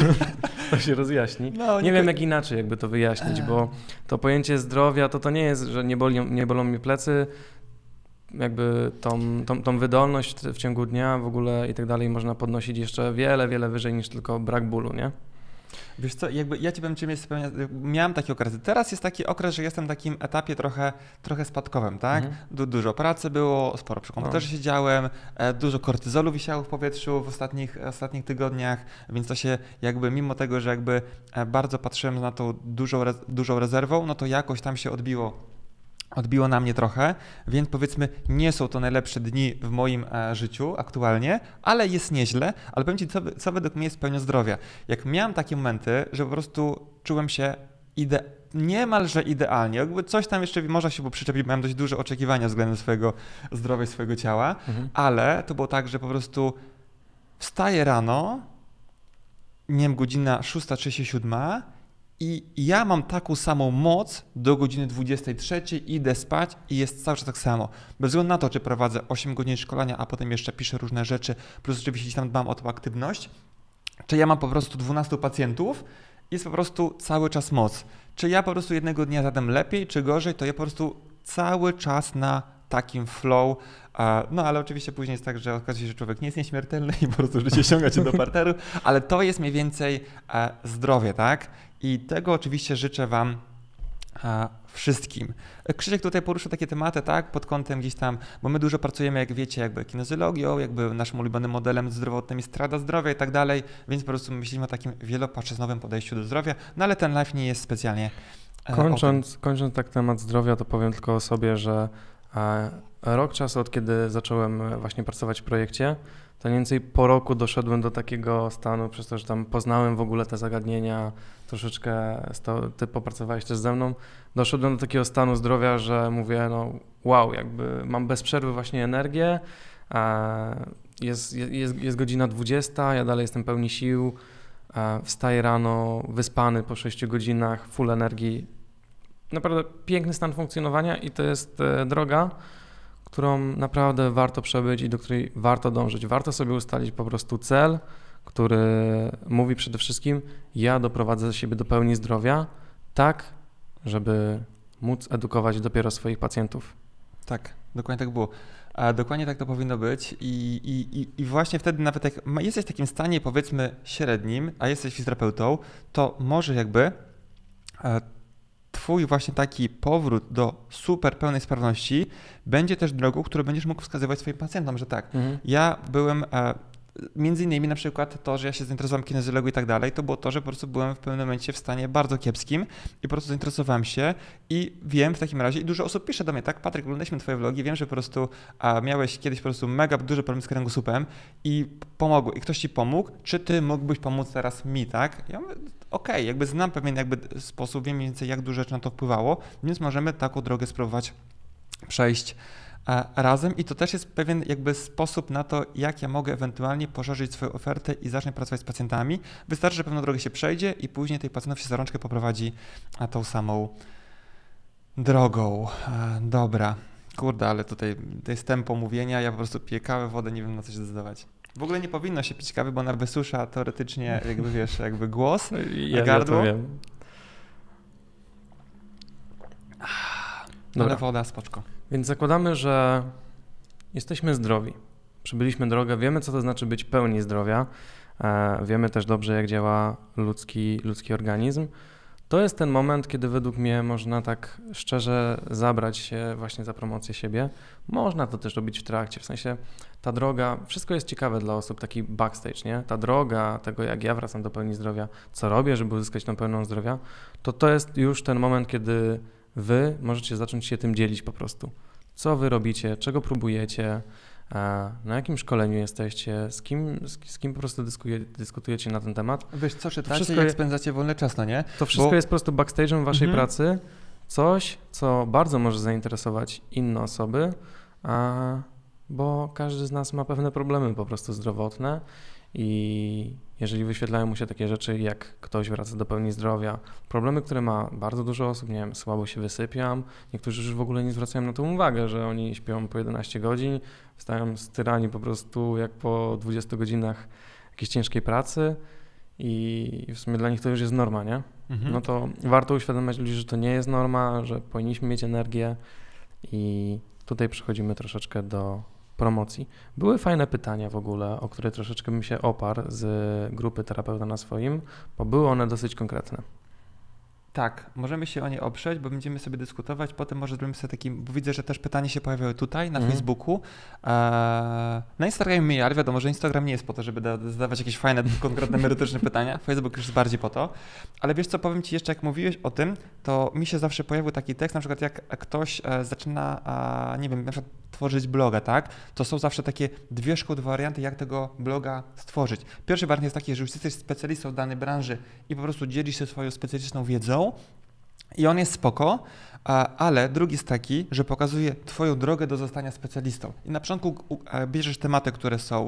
B: to się rozjaśni. No, nie, nie wiem, jak inaczej jakby to wyjaśnić, bo to pojęcie zdrowia to to nie jest, że nie, boli, nie bolą mi plecy, jakby tą, tą, tą wydolność w ciągu dnia w ogóle i tak dalej można podnosić jeszcze wiele, wiele wyżej niż tylko brak bólu, nie?
A: Wiesz co, jakby ja ci powiem, czym jest spełnia... miałem takie okresy. Teraz jest taki okres, że jestem w takim etapie trochę, trochę spadkowym, tak? Mhm. Du- dużo pracy było, sporo przy komputerze no. siedziałem, e, dużo kortyzolu wisiało w powietrzu w ostatnich, ostatnich tygodniach, więc to się jakby mimo tego, że jakby bardzo patrzyłem na tą dużą, re- dużą rezerwą, no to jakoś tam się odbiło. Odbiło na mnie trochę, więc powiedzmy nie są to najlepsze dni w moim e, życiu aktualnie, ale jest nieźle, ale powiem ci, co, co według mnie jest pełnią zdrowia. Jak miałem takie momenty, że po prostu czułem się ide- niemalże idealnie, jakby coś tam jeszcze można się przyczepić, miałem dość duże oczekiwania względem swojego zdrowia i swojego ciała, mhm. ale to było tak, że po prostu wstaję rano, nie wiem, godzina szósta trzydzieści siedem i ja mam taką samą moc do godziny dwudziestej trzeciej, idę spać i jest cały czas tak samo. Bez względu na to, czy prowadzę osiem godzin szkolenia, a potem jeszcze piszę różne rzeczy, plus oczywiście tam dbam o tą aktywność, czy ja mam po prostu dwunastu pacjentów, jest po prostu cały czas moc. Czy ja po prostu jednego dnia zadam lepiej, czy gorzej, to ja po prostu cały czas na takim flow. No ale oczywiście później jest tak, że okazuje się, że człowiek nie jest nieśmiertelny i po prostu życie ściąga cię do parteru, ale to jest mniej więcej zdrowie, tak? I tego oczywiście życzę wam wszystkim. Krzysiek tutaj poruszył takie tematy, tak, pod kątem gdzieś tam, bo my dużo pracujemy, jak wiecie, jakby kinezjologią, jakby naszym ulubionym modelem zdrowotnym jest Strada Zdrowia i tak dalej, więc po prostu myślimy o takim wielopłaszczyznowym podejściu do zdrowia, no ale ten live nie jest specjalnie
B: Kończąc, kończąc tak temat zdrowia, to powiem tylko o sobie, że rok czasu, od kiedy zacząłem właśnie pracować w projekcie, to mniej więcej po roku doszedłem do takiego stanu, przez to, że tam poznałem w ogóle te zagadnienia, troszeczkę sto, ty popracowałeś też ze mną, doszedłem do takiego stanu zdrowia, że mówię, no wow, jakby mam bez przerwy właśnie energię, jest, jest, jest godzina dwudziesta, ja dalej jestem pełni sił, wstaję rano, wyspany po sześciu godzinach, full energii. Naprawdę piękny stan funkcjonowania i to jest droga, którą naprawdę warto przebyć i do której warto dążyć. Warto sobie ustalić po prostu cel, który mówi przede wszystkim, ja doprowadzę siebie do pełni zdrowia, tak, żeby móc edukować dopiero swoich pacjentów.
A: Tak, dokładnie tak było. A dokładnie tak to powinno być i, i, i właśnie wtedy nawet jak jesteś w takim stanie powiedzmy średnim, a jesteś fizjoterapeutą, to może jakby twój właśnie taki powrót do super pełnej sprawności będzie też drogą, którą będziesz mógł wskazywać swoim pacjentom, że tak, mhm. ja byłem, e, między innymi na przykład to, że ja się zainteresowałem kinezjologią i tak dalej, to było to, że po prostu byłem w pewnym momencie w stanie bardzo kiepskim i po prostu zainteresowałem się i wiem w takim razie, i dużo osób pisze do mnie, tak, Patryk, oglądaliśmy twoje vlogi, wiem, że po prostu a, miałeś kiedyś po prostu mega duży problem z kręgosłupem i pomogło, i ktoś ci pomógł, czy ty mógłbyś pomóc teraz mi, tak? Ja mówię, okej, okay, jakby znam pewien jakby sposób, wiem mniej więcej jak dużo rzeczy na to wpływało, więc możemy taką drogę spróbować przejść razem i to też jest pewien jakby sposób na to, jak ja mogę ewentualnie poszerzyć swoją ofertę i zacznę pracować z pacjentami. Wystarczy, że pewną drogę się przejdzie i później tej pacjentów się za rączkę poprowadzi tą samą drogą. Dobra, kurde, ale tutaj to jest tempo mówienia, ja po prostu piję kawę, wodę, nie wiem na co się zdecydować. W ogóle nie powinno się pić kawy, bo ona wysusza teoretycznie jakby wiesz, jakby głos,
B: ja
A: gardło.
B: Ja to wiem.
A: Ale woda, spoczko.
B: Więc zakładamy, że jesteśmy zdrowi. Przebyliśmy drogę, wiemy co to znaczy być pełni zdrowia, e, wiemy też dobrze jak działa ludzki, ludzki organizm. To jest ten moment, kiedy według mnie można tak szczerze zabrać się właśnie za promocję siebie. Można to też robić w trakcie, w sensie ta droga, wszystko jest ciekawe dla osób, taki backstage, nie? Ta droga tego, jak ja wracam do pełni zdrowia, co robię, żeby uzyskać tą pełną zdrowia, to to jest już ten moment, kiedy wy możecie zacząć się tym dzielić po prostu. Co wy robicie, czego próbujecie, na jakim szkoleniu jesteście, z kim, z, z kim po prostu dyskuje, dyskutujecie na ten temat.
A: Wiesz co, czytacie, jak jest, spędzacie wolny czas, no nie?
B: To wszystko Bo... jest po prostu backstage'em waszej mhm. pracy, coś, co bardzo może zainteresować inne osoby, a, bo każdy z nas ma pewne problemy po prostu zdrowotne i jeżeli wyświetlają mu się takie rzeczy, jak ktoś wraca do pełni zdrowia, problemy, które ma bardzo dużo osób, nie wiem, słabo się wysypiam, niektórzy już w ogóle nie zwracają na to uwagę, że oni śpią po jedenaście godzin, wstają styrani po prostu jak po dwudziestu godzinach jakiejś ciężkiej pracy i w sumie dla nich to już jest norma, nie? Mhm. No to warto uświadamiać ludzi, że to nie jest norma, że powinniśmy mieć energię i tutaj przechodzimy troszeczkę do promocji. Były fajne pytania w ogóle, o które troszeczkę bym się oparł z grupy Terapeuta na swoim, bo były one dosyć konkretne.
A: Tak, możemy się o nie oprzeć, bo będziemy sobie dyskutować, potem może zrobimy sobie taki, bo widzę, że też pytania się pojawiały tutaj na mm. Facebooku. Eee, na Instagramie mniej, ale wiadomo, że Instagram nie jest po to, żeby da, zadawać jakieś fajne, konkretne, merytoryczne pytania. Facebook już jest bardziej po to. Ale wiesz co, powiem ci jeszcze, jak mówiłeś o tym, to mi się zawsze pojawił taki tekst, na przykład jak ktoś e, zaczyna, e, nie wiem, na przykład tworzyć bloga, tak? To są zawsze takie dwie szkoły, dwa warianty, jak tego bloga stworzyć. Pierwszy wariant jest taki, że już jesteś specjalistą w danej branży i po prostu dzielisz się swoją specjalistyczną wiedzą i on jest spoko, ale drugi jest taki, że pokazuje twoją drogę do zostania specjalistą. I na początku bierzesz tematy, które są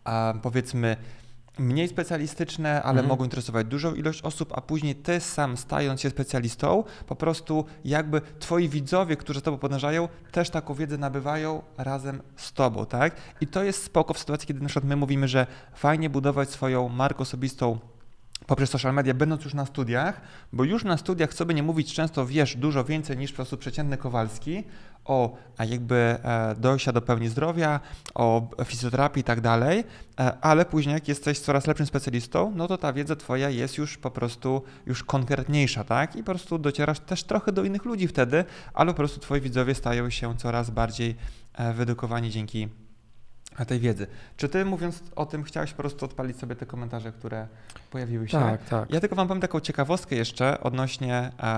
A: a, powiedzmy mniej specjalistyczne, ale
B: mhm.
A: mogą interesować dużą ilość osób, a później ty sam stając się specjalistą, po prostu jakby twoi widzowie, którzy z tobą podążają, też taką wiedzę nabywają razem z tobą, tak? I to jest spoko w sytuacji, kiedy na przykład my mówimy, że fajnie budować swoją markę osobistą poprzez social media, będąc już na studiach, bo już na studiach, co by nie mówić, często wiesz dużo więcej niż po prostu przeciętny Kowalski o a jakby e, dojścia do pełni zdrowia, o fizjoterapii i tak dalej, e, ale później jak jesteś coraz lepszym specjalistą, no to ta wiedza twoja jest już po prostu już konkretniejsza, tak? I po prostu docierasz też trochę do innych ludzi wtedy, ale po prostu twoi widzowie stają się coraz bardziej e, wyedukowani dzięki tej wiedzy. Czy ty, mówiąc o tym, chciałeś po prostu odpalić sobie te komentarze, które pojawiły się?
B: Tak, tak.
A: Ja tylko wam powiem taką ciekawostkę jeszcze odnośnie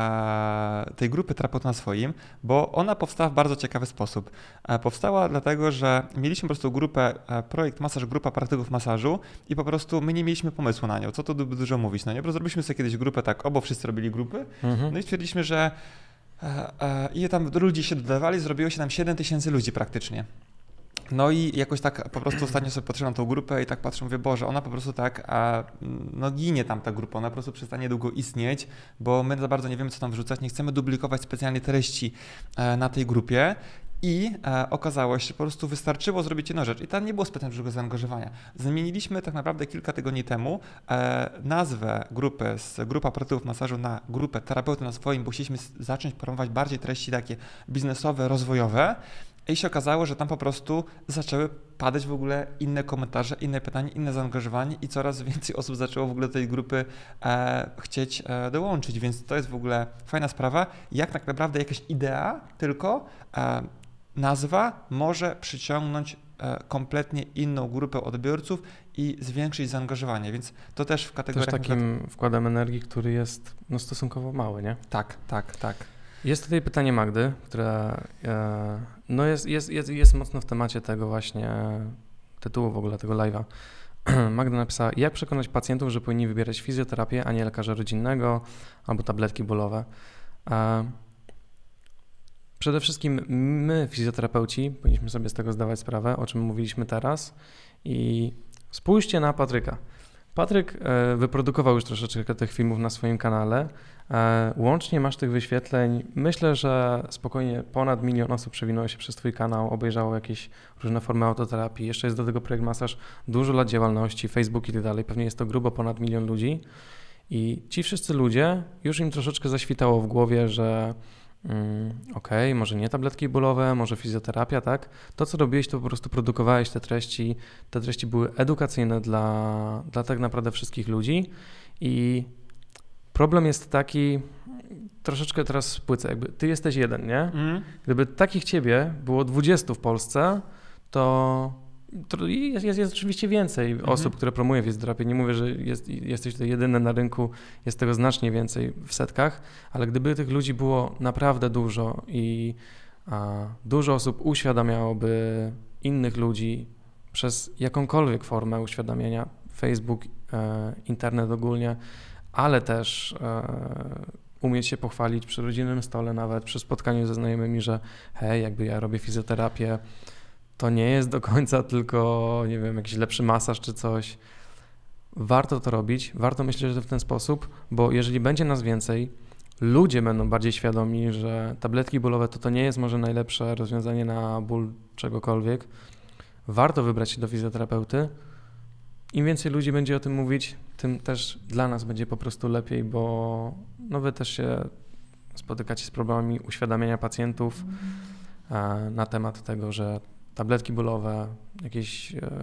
A: e, tej grupy Terapeuta na swoim, bo ona powstała w bardzo ciekawy sposób. E, powstała dlatego, że mieliśmy po prostu grupę, e, projekt Masaż Grupa Praktyków Masażu i po prostu my nie mieliśmy pomysłu na nią, co tu dużo mówić, no nie? Bo zrobiliśmy sobie kiedyś grupę tak, obo wszyscy robili grupy, mhm. no i stwierdziliśmy, że e, e, ile tam ludzi się dodawali, zrobiło się tam siedem tysięcy ludzi praktycznie. No i jakoś tak po prostu ostatnio sobie patrzę na tą grupę i tak patrzę, mówię, Boże, ona po prostu tak, a, no ginie tam ta grupa, ona po prostu przestanie długo istnieć, bo my za bardzo nie wiemy, co tam wrzucać, nie chcemy duplikować specjalnie treści e, na tej grupie i e, okazało się, że po prostu wystarczyło zrobić jedną rzecz i tam nie było specjalnie dużego zaangażowania. Zmieniliśmy tak naprawdę kilka tygodni temu e, nazwę grupy z Grupa Praktyków Masażu na grupę Terapeuty na swoim, bo chcieliśmy zacząć promować bardziej treści takie biznesowe, rozwojowe. I się okazało, że tam po prostu zaczęły padać w ogóle inne komentarze, inne pytania, inne zaangażowanie i coraz więcej osób zaczęło w ogóle do tej grupy e, chcieć e, dołączyć, więc to jest w ogóle fajna sprawa, jak tak naprawdę jakaś idea, tylko e, nazwa może przyciągnąć e, kompletnie inną grupę odbiorców i zwiększyć zaangażowanie, więc to też w kategoriach...
B: Też takim przykład... wkładem energii, który jest no, stosunkowo mały, nie?
A: Tak, tak, tak.
B: Jest tutaj pytanie Magdy, która e, no jest, jest, jest, jest mocno w temacie tego właśnie tytułu w ogóle tego live'a. Magda napisała, jak przekonać pacjentów, że powinni wybierać fizjoterapię, a nie lekarza rodzinnego albo tabletki bólowe. E, przede wszystkim my, fizjoterapeuci, powinniśmy sobie z tego zdawać sprawę, o czym mówiliśmy teraz i spójrzcie na Patryka. Patryk e, wyprodukował już troszeczkę tych filmów na swoim kanale. E, łącznie masz tych wyświetleń. Myślę, że spokojnie ponad milion osób przewinęło się przez twój kanał, obejrzało jakieś różne formy autoterapii. Jeszcze jest do tego projekt Masaż, dużo lat działalności, Facebook i tak dalej. Pewnie jest to grubo ponad milion ludzi. I ci wszyscy ludzie, już im troszeczkę zaświtało w głowie, że mm, okej, okay, może nie tabletki bólowe, może fizjoterapia, tak? To, co robiłeś, to po prostu produkowałeś te treści. Te treści były edukacyjne dla, dla tak naprawdę wszystkich ludzi i problem jest taki, troszeczkę teraz spłycę, jakby ty jesteś jeden, nie? Mm. Gdyby takich ciebie było dwudziestu w Polsce, to, to jest, jest, jest oczywiście więcej mm-hmm. osób, które promuje fizjoterapię. Nie mówię, że jest, jesteś tutaj jedyny na rynku, jest tego znacznie więcej w setkach, ale gdyby tych ludzi było naprawdę dużo i a, dużo osób uświadamiałoby innych ludzi przez jakąkolwiek formę uświadamiania, Facebook, e, internet ogólnie, ale też e, umieć się pochwalić przy rodzinnym stole nawet, przy spotkaniu ze znajomymi, że hej, jakby ja robię fizjoterapię, to nie jest do końca tylko, nie wiem, jakiś lepszy masaż czy coś. Warto to robić, warto myśleć, że w ten sposób, bo jeżeli będzie nas więcej, ludzie będą bardziej świadomi, że tabletki bólowe to to nie jest może najlepsze rozwiązanie na ból czegokolwiek. Warto wybrać się do fizjoterapeuty. Im więcej ludzi będzie o tym mówić, tym też dla nas będzie po prostu lepiej, bo no wy też się spotykacie z problemami uświadamiania pacjentów e, na temat tego, że tabletki bólowe, jakieś e,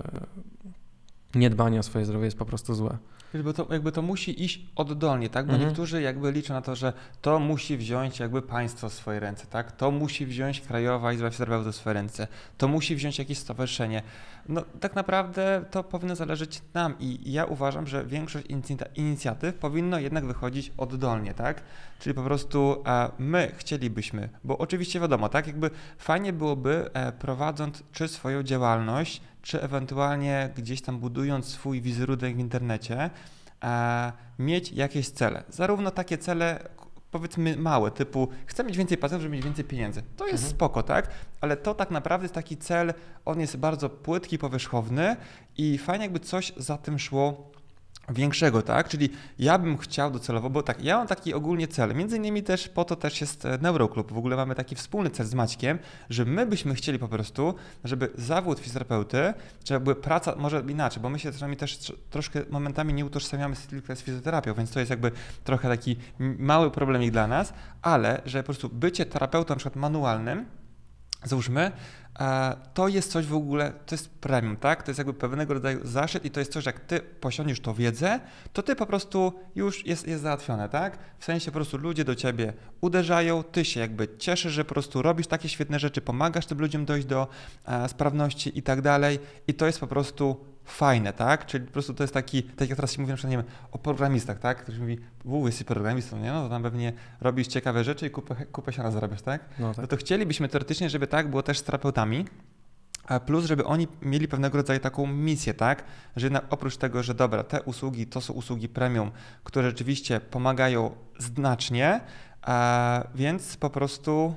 B: niedbanie o swoje zdrowie jest po prostu złe.
A: Bo to, jakby to musi iść oddolnie, tak? Bo mhm. niektórzy jakby liczą na to, że to musi wziąć jakby państwo w swoje ręce, tak? To musi wziąć Krajowa Izba Fizjoterapeuty w swoje ręce. To musi wziąć jakieś stowarzyszenie. No tak naprawdę to powinno zależeć nam i ja uważam, że większość inicjatyw powinno jednak wychodzić oddolnie, tak? Czyli po prostu e, my chcielibyśmy, bo oczywiście wiadomo, tak? Jakby fajnie byłoby e, prowadząc czy swoją działalność, czy ewentualnie gdzieś tam budując swój wizerunek w internecie, e, mieć jakieś cele. Zarówno takie cele, powiedzmy małe, typu chcę mieć więcej pacjentów, żeby mieć więcej pieniędzy. To jest
B: Mhm.
A: spoko, tak? Ale to tak naprawdę jest taki cel, on jest bardzo płytki, powierzchowny i fajnie jakby coś za tym szło większego, tak? Czyli ja bym chciał docelowo, bo tak, ja mam taki ogólnie cel, między innymi też po to też jest Neuroklub, w ogóle mamy taki wspólny cel z Maćkiem, że my byśmy chcieli po prostu, żeby zawód fizjoterapeuty, żeby praca, może inaczej, bo my się czasami też troszkę momentami nie utożsamiamy tylko z fizjoterapią, więc to jest jakby trochę taki mały problemik dla nas, ale że po prostu bycie terapeutą na przykład manualnym, załóżmy, to jest coś w ogóle, to jest premium, tak? To jest jakby pewnego rodzaju zaszczyt i to jest coś, że jak ty posiądziesz tą wiedzę, to ty po prostu już jest, jest załatwione, tak? W sensie po prostu ludzie do ciebie uderzają, ty się jakby cieszysz, że po prostu robisz takie świetne rzeczy, pomagasz tym ludziom dojść do e, sprawności i tak dalej i to jest po prostu fajne, tak? Czyli po prostu to jest taki, tak jak teraz się mówi na przykład, nie wiem, o programistach, tak? Ktoś mówi, w jesteś programistą, nie? No to tam pewnie robisz ciekawe rzeczy i kupę, kupę siana zarabiasz, tak?
B: No, tak.
A: No to chcielibyśmy teoretycznie, żeby tak było też z terapeutami, a plus, żeby oni mieli pewnego rodzaju taką misję, tak? Że jednak oprócz tego, że dobra, te usługi to są usługi premium, które rzeczywiście pomagają znacznie, a więc po prostu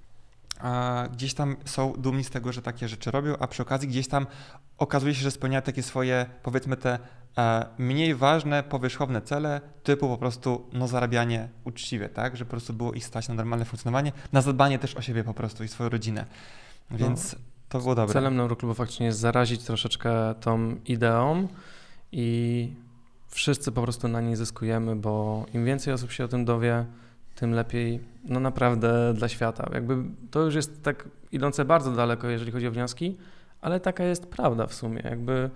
A: a gdzieś tam są dumni z tego, że takie rzeczy robią, a przy okazji gdzieś tam okazuje się, że spełniają takie swoje, powiedzmy te e, mniej ważne, powierzchowne cele, typu po prostu no, zarabianie uczciwie, tak? Że po prostu było ich stać na normalne funkcjonowanie, na zadbanie też o siebie po prostu i swoją rodzinę. Więc no, to było dobre.
B: Celem Neuroklubu faktycznie jest zarazić troszeczkę tą ideą i wszyscy po prostu na niej zyskujemy, bo im więcej osób się o tym dowie, tym lepiej, no naprawdę dla świata. Jakby to już jest tak idące bardzo daleko, jeżeli chodzi o wnioski, ale taka jest prawda w sumie. Jakby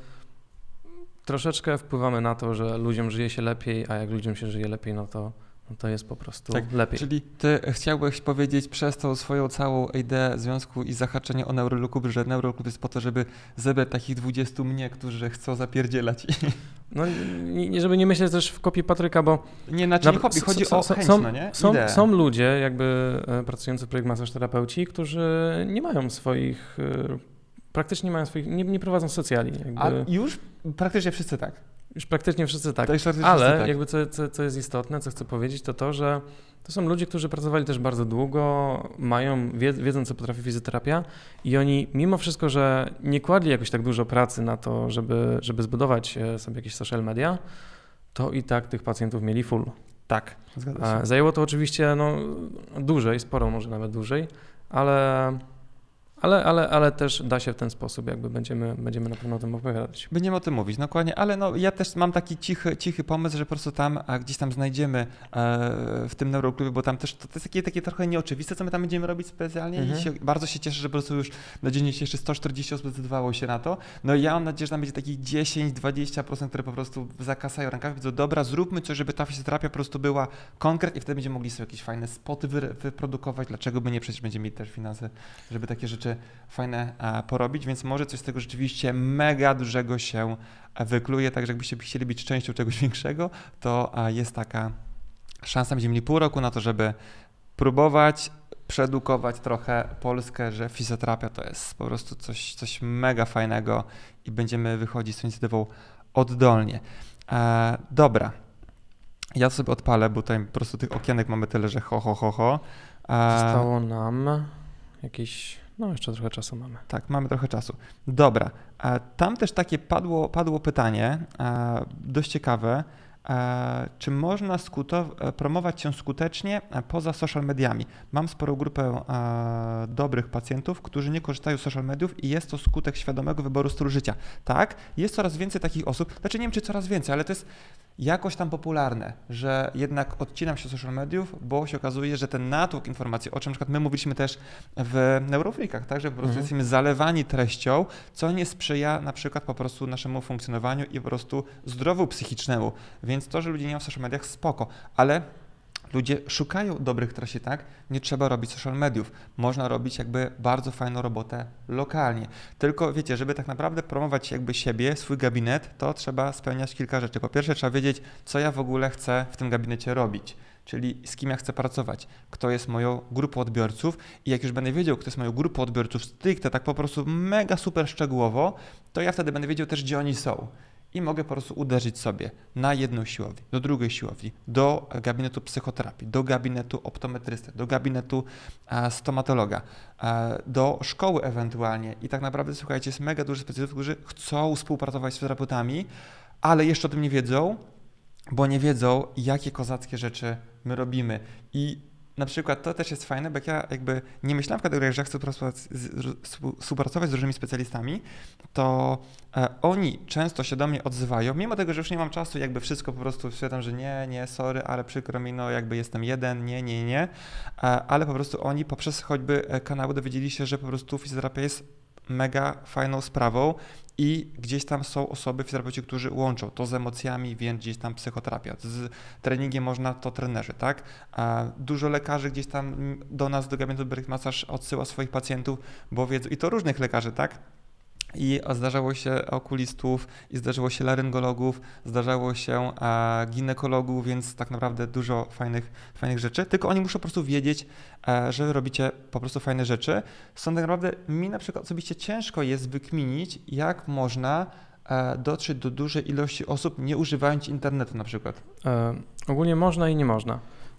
B: troszeczkę wpływamy na to, że ludziom żyje się lepiej, a jak ludziom się żyje lepiej, no to, no to jest po prostu
A: tak,
B: lepiej.
A: Czyli ty chciałbyś powiedzieć przez tą swoją całą ideę związku i zahaczenie o Neuroklub, że Neuroklub jest po to, żeby zebrać takich dwudziestu mnie, którzy chcą zapierdzielać.
B: No nie, żeby nie myśleć też w kopii Patryka, bo...
A: Nie, znaczy nie kopii, chodzi o chęć,
B: są,
A: no nie?
B: Są, są ludzie jakby pracujący w projekt masaż terapeuci, którzy nie mają swoich, praktycznie nie mają swoich, nie, nie prowadzą socjali. Jakby.
A: A już praktycznie wszyscy tak.
B: Już praktycznie wszyscy tak,
A: praktycznie
B: ale
A: wszyscy tak.
B: jakby co, co, co jest istotne, co chcę powiedzieć, to to, że to są ludzie, którzy pracowali też bardzo długo, mają, wiedzą, co potrafi fizjoterapia i oni mimo wszystko, że nie kładli jakoś tak dużo pracy na to, żeby, żeby zbudować sobie jakieś social media, to i tak tych pacjentów mieli full.
A: Tak, zgadza się.
B: Zajęło to oczywiście no, dłużej, sporo może nawet dłużej, ale... Ale, ale, ale też da się w ten sposób, jakby będziemy, będziemy na pewno o tym opowiadać.
A: Będziemy o tym mówić, dokładnie, ale no, ja też mam taki cichy, cichy pomysł, że po prostu tam a gdzieś tam znajdziemy e, w tym Neuroklubie, bo tam też to, to jest takie, takie trochę nieoczywiste, co my tam będziemy robić specjalnie mhm. i się, bardzo się cieszę, że po prostu już na dzień dzisiejszy sto czterdzieści osób zdecydowało się na to. No i ja mam nadzieję, że tam będzie takich dziesięć do dwudziestu procent, które po prostu zakasają rękawy, wiedzą, dobra, zróbmy coś, żeby ta fizjoterapia po prostu była konkret i wtedy będziemy mogli sobie jakieś fajne spoty wy, wyprodukować, dlaczego by nie, przecież będziemy mieli też finanse, żeby takie rzeczy fajne a, porobić, więc może coś z tego rzeczywiście mega dużego się wykluje, także jakbyście chcieli być częścią czegoś większego, to a, jest taka szansa, będziemy mieli pół roku na to, żeby próbować przeedukować trochę Polskę, że fizjoterapia to jest po prostu coś, coś mega fajnego i będziemy wychodzić z inicjatywą oddolnie. E, dobra, ja sobie odpalę, bo tutaj po prostu tych okienek mamy tyle, że ho, ho, ho, ho. E,
B: Zostało nam jakieś... No, jeszcze trochę czasu mamy.
A: Tak, mamy trochę czasu. Dobra, tam też takie padło, padło pytanie, dość ciekawe. Czy można skuto- promować się skutecznie poza social mediami? Mam sporą grupę dobrych pacjentów, którzy nie korzystają z social mediów i jest to skutek świadomego wyboru stylu życia. Tak, jest coraz więcej takich osób, znaczy nie wiem, czy coraz więcej, ale to jest jakoś tam popularne, że jednak odcinam się z social mediów, bo się okazuje, że ten natłok informacji, o czym na przykład my mówiliśmy też w Neurofreakach, tak, że po prostu mhm. jesteśmy zalewani treścią, co nie sprzyja na przykład po prostu naszemu funkcjonowaniu i po prostu zdrowiu psychicznemu. Więc to, że ludzie nie mają w social mediach, spoko, ale ludzie szukają dobrych treści, tak? Nie trzeba robić social mediów. Można robić jakby bardzo fajną robotę lokalnie. Tylko wiecie, żeby tak naprawdę promować jakby siebie, swój gabinet, to trzeba spełniać kilka rzeczy. Po pierwsze trzeba wiedzieć, co ja w ogóle chcę w tym gabinecie robić, czyli z kim ja chcę pracować, kto jest moją grupą odbiorców i jak już będę wiedział, kto jest moją grupą odbiorców stricte, tak po prostu mega super szczegółowo, to ja wtedy będę wiedział też, gdzie oni są. i mogę po prostu uderzyć sobie na jedną siłownię, do drugiej siłowni, do gabinetu psychoterapii, do gabinetu optometrysty, do gabinetu e, stomatologa, e, do szkoły ewentualnie i tak naprawdę, słuchajcie, jest mega dużo specjalistów, którzy chcą współpracować z fizjoterapeutami, ale jeszcze o tym nie wiedzą, bo nie wiedzą, jakie kozackie rzeczy my robimy. I na przykład to też jest fajne, bo jak ja jakby nie myślałem w kategoriach, że chcę współpracować z różnymi specjalistami, to e, oni często się do mnie odzywają, mimo tego, że już nie mam czasu, jakby wszystko po prostu stwierdzam, że nie, nie, sorry, ale przykro mi, no jakby jestem jeden, nie, nie, nie, e, ale po prostu oni poprzez choćby kanały dowiedzieli się, że po prostu fizjoterapia jest mega fajną sprawą i gdzieś tam są osoby, fizjoterapeuci, którzy łączą to z emocjami, więc gdzieś tam psychoterapia. Z treningiem można to trenerzy, tak? A dużo lekarzy gdzieś tam do nas, do gabinetu Breath Massage odsyła swoich pacjentów, bo wiedzą, i to różnych lekarzy, tak? I zdarzało się okulistów, i zdarzyło się laryngologów, zdarzało się e, ginekologów, więc tak naprawdę dużo fajnych, fajnych rzeczy. Tylko oni muszą po prostu wiedzieć, e, że wy robicie po prostu fajne rzeczy. Stąd tak naprawdę mi na przykład osobiście ciężko jest wykminić, jak można e, dotrzeć do dużej ilości osób, nie używając internetu na przykład.
B: E, ogólnie można i nie można.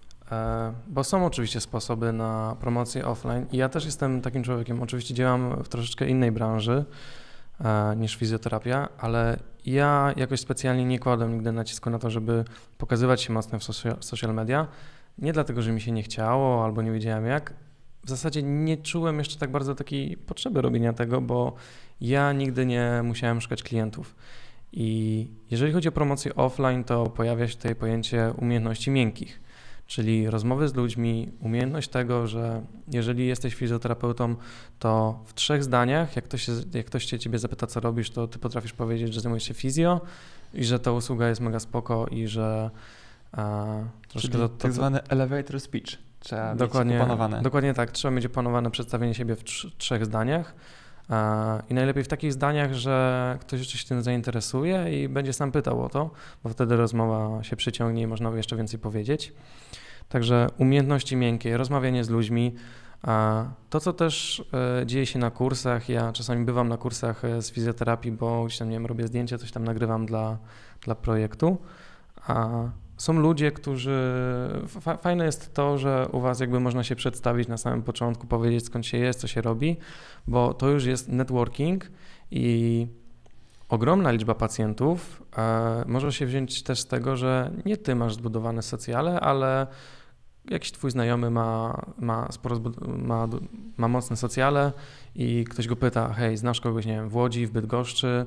B: Bo są oczywiście sposoby na promocję offline i ja też jestem takim człowiekiem, oczywiście działam w troszeczkę innej branży e, niż fizjoterapia, ale ja jakoś specjalnie nie kładłem nigdy nacisku na to, żeby pokazywać się mocno w social, social media, nie dlatego, że mi się nie chciało albo nie wiedziałem jak, w zasadzie nie czułem jeszcze tak bardzo takiej potrzeby robienia tego, bo ja nigdy nie musiałem szukać klientów. I jeżeli chodzi o promocję offline, to pojawia się tutaj pojęcie umiejętności miękkich. Czyli rozmowy z ludźmi, umiejętność tego, że jeżeli jesteś fizjoterapeutą, to w trzech zdaniach, jak ktoś, się, jak ktoś się ciebie zapyta, co robisz, to ty potrafisz powiedzieć, że zajmujesz się fizjo i że ta usługa jest mega spoko i że a, troszkę
A: Czyli
B: to, to,
A: tak zwany elevator speech trzeba
B: dokładnie,
A: mieć opanowane.
B: Dokładnie tak, trzeba mieć opanowane przedstawienie siebie w trz- trzech zdaniach a, i najlepiej w takich zdaniach, że ktoś jeszcze się tym zainteresuje i będzie sam pytał o to, bo wtedy rozmowa się przyciągnie i można jeszcze więcej powiedzieć. Także umiejętności miękkie, rozmawianie z ludźmi, a to co też dzieje się na kursach, ja czasami bywam na kursach z fizjoterapii, bo gdzieś tam, nie wiem, robię zdjęcie, coś tam nagrywam dla, dla projektu, a są ludzie, którzy, fajne jest to, że u was jakby można się przedstawić na samym początku, powiedzieć skąd się jest, co się robi, bo to już jest networking i ogromna liczba pacjentów e, może się wziąć też z tego, że nie ty masz zbudowane socjale, ale jakiś twój znajomy ma, ma, sporo zbud- ma, ma mocne socjale i ktoś go pyta, hej, znasz kogoś, nie wiem, w Łodzi, w Bydgoszczy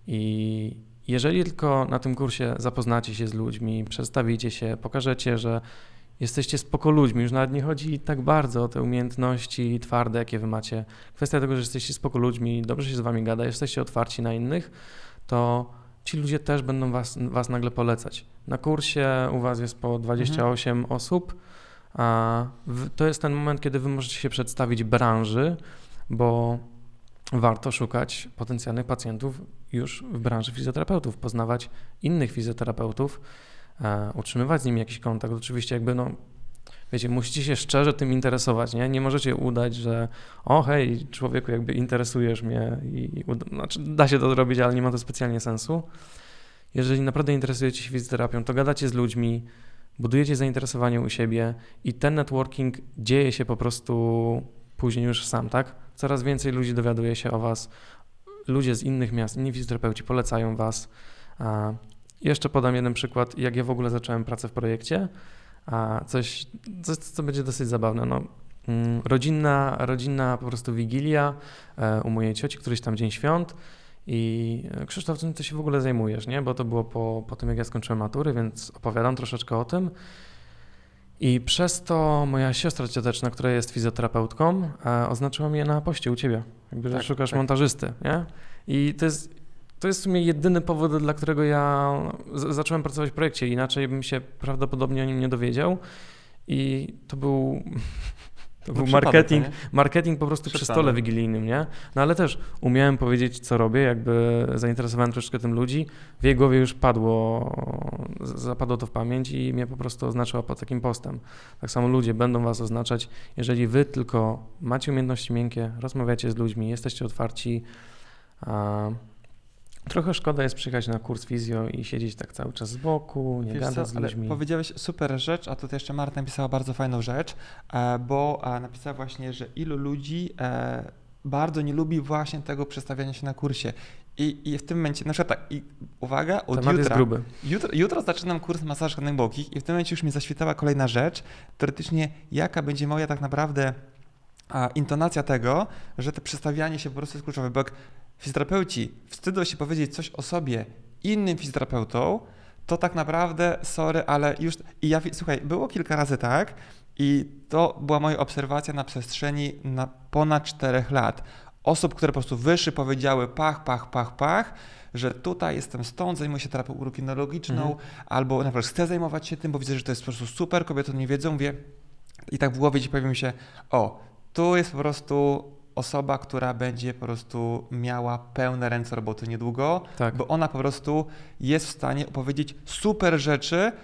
B: i jeżeli tylko na tym kursie zapoznacie się z ludźmi, przedstawicie się, pokażecie, że jesteście spoko ludźmi, już nawet nie chodzi tak bardzo o te umiejętności twarde, jakie wy macie. Kwestia tego, że jesteście spoko ludźmi, dobrze się z wami gada, jesteście otwarci na innych, to ci ludzie też będą was, was nagle polecać. Na kursie u was jest po dwadzieścia osiem mhm. osób, a w, to jest ten moment, kiedy wy możecie się przedstawić branży, bo warto szukać potencjalnych pacjentów już w branży fizjoterapeutów, poznawać innych fizjoterapeutów, e, utrzymywać z nimi jakiś kontakt. Oczywiście jakby no, wiecie, musicie się szczerze tym interesować, nie? Nie możecie udać, że o hej, człowieku, jakby interesujesz mnie i, i uda, znaczy da się to zrobić, ale nie ma to specjalnie sensu. Jeżeli naprawdę interesujecie się fizjoterapią, to gadacie z ludźmi, budujecie zainteresowanie u siebie i ten networking dzieje się po prostu później już sam, tak? Coraz więcej ludzi dowiaduje się o was, ludzie z innych miast, inni fizjoterapeuci polecają was. A jeszcze podam jeden przykład, jak ja w ogóle zacząłem pracę w projekcie, a coś, coś co będzie dosyć zabawne. No, rodzinna, rodzinna po prostu wigilia u mojej cioci, któryś tam dzień świąt i Krzysztof, czym ty się w ogóle zajmujesz, nie? Bo to było po, po tym, jak ja skończyłem matury, więc opowiadam troszeczkę o tym. I przez to moja siostra cioteczna, która jest fizjoterapeutką, e, oznaczyła mnie na poście u ciebie, jakby, że tak, szukasz tak. montażysty, nie? I to jest, to jest w sumie jedyny powód, dla którego ja z- zacząłem pracować w projekcie, inaczej bym się prawdopodobnie o nim nie dowiedział i to był... To był marketing, marketing po prostu przy stole wigilijnym, nie? No ale też umiałem powiedzieć, co robię, jakby zainteresowałem troszeczkę tym ludzi. W jej głowie już padło, zapadło to w pamięć i mnie po prostu oznaczyła pod takim postem. Tak samo ludzie będą was oznaczać, jeżeli wy tylko macie umiejętności miękkie, rozmawiacie z ludźmi, jesteście otwarci, a Trochę szkoda jest przyjechać na kurs fizjo i siedzieć tak cały czas z boku, nie
A: Wiesz
B: gadać
A: co,
B: z
A: ale
B: ludźmi.
A: powiedziałeś super rzecz, a tutaj jeszcze Marta napisała bardzo fajną rzecz, e, bo e, napisała właśnie, że ilu ludzi e, bardzo nie lubi właśnie tego przestawiania się na kursie. I, I w tym momencie, na przykład tak, i uwaga, od
B: Temat jest
A: jutra,
B: gruby.
A: jutro, jutro zaczynam kurs masaż kolan bokich i w tym momencie już mi zaświetała kolejna rzecz, teoretycznie jaka będzie moja tak naprawdę a, intonacja tego, że to przestawianie się po prostu jest kluczowe, bo jak fizjoterapeuci wstydzą się powiedzieć coś o sobie innym fizjoterapeutom, to tak naprawdę, sorry, ale już, i ja, słuchaj, było kilka razy tak i to była moja obserwacja na przestrzeni na ponad czterech lat. Osób, które po prostu wyszły, powiedziały pach, pach, pach, pach, że tutaj jestem stąd, zajmuję się terapią urokinologiczną, mhm. albo na przykład chcę zajmować się tym, bo widzę, że to jest po prostu super, kobiety nie wiedzą, wie, i tak w głowie ci pojawi mi się, o, tu jest po prostu osoba, która będzie po prostu miała pełne ręce roboty niedługo, tak. bo ona po prostu jest w stanie opowiedzieć super rzeczy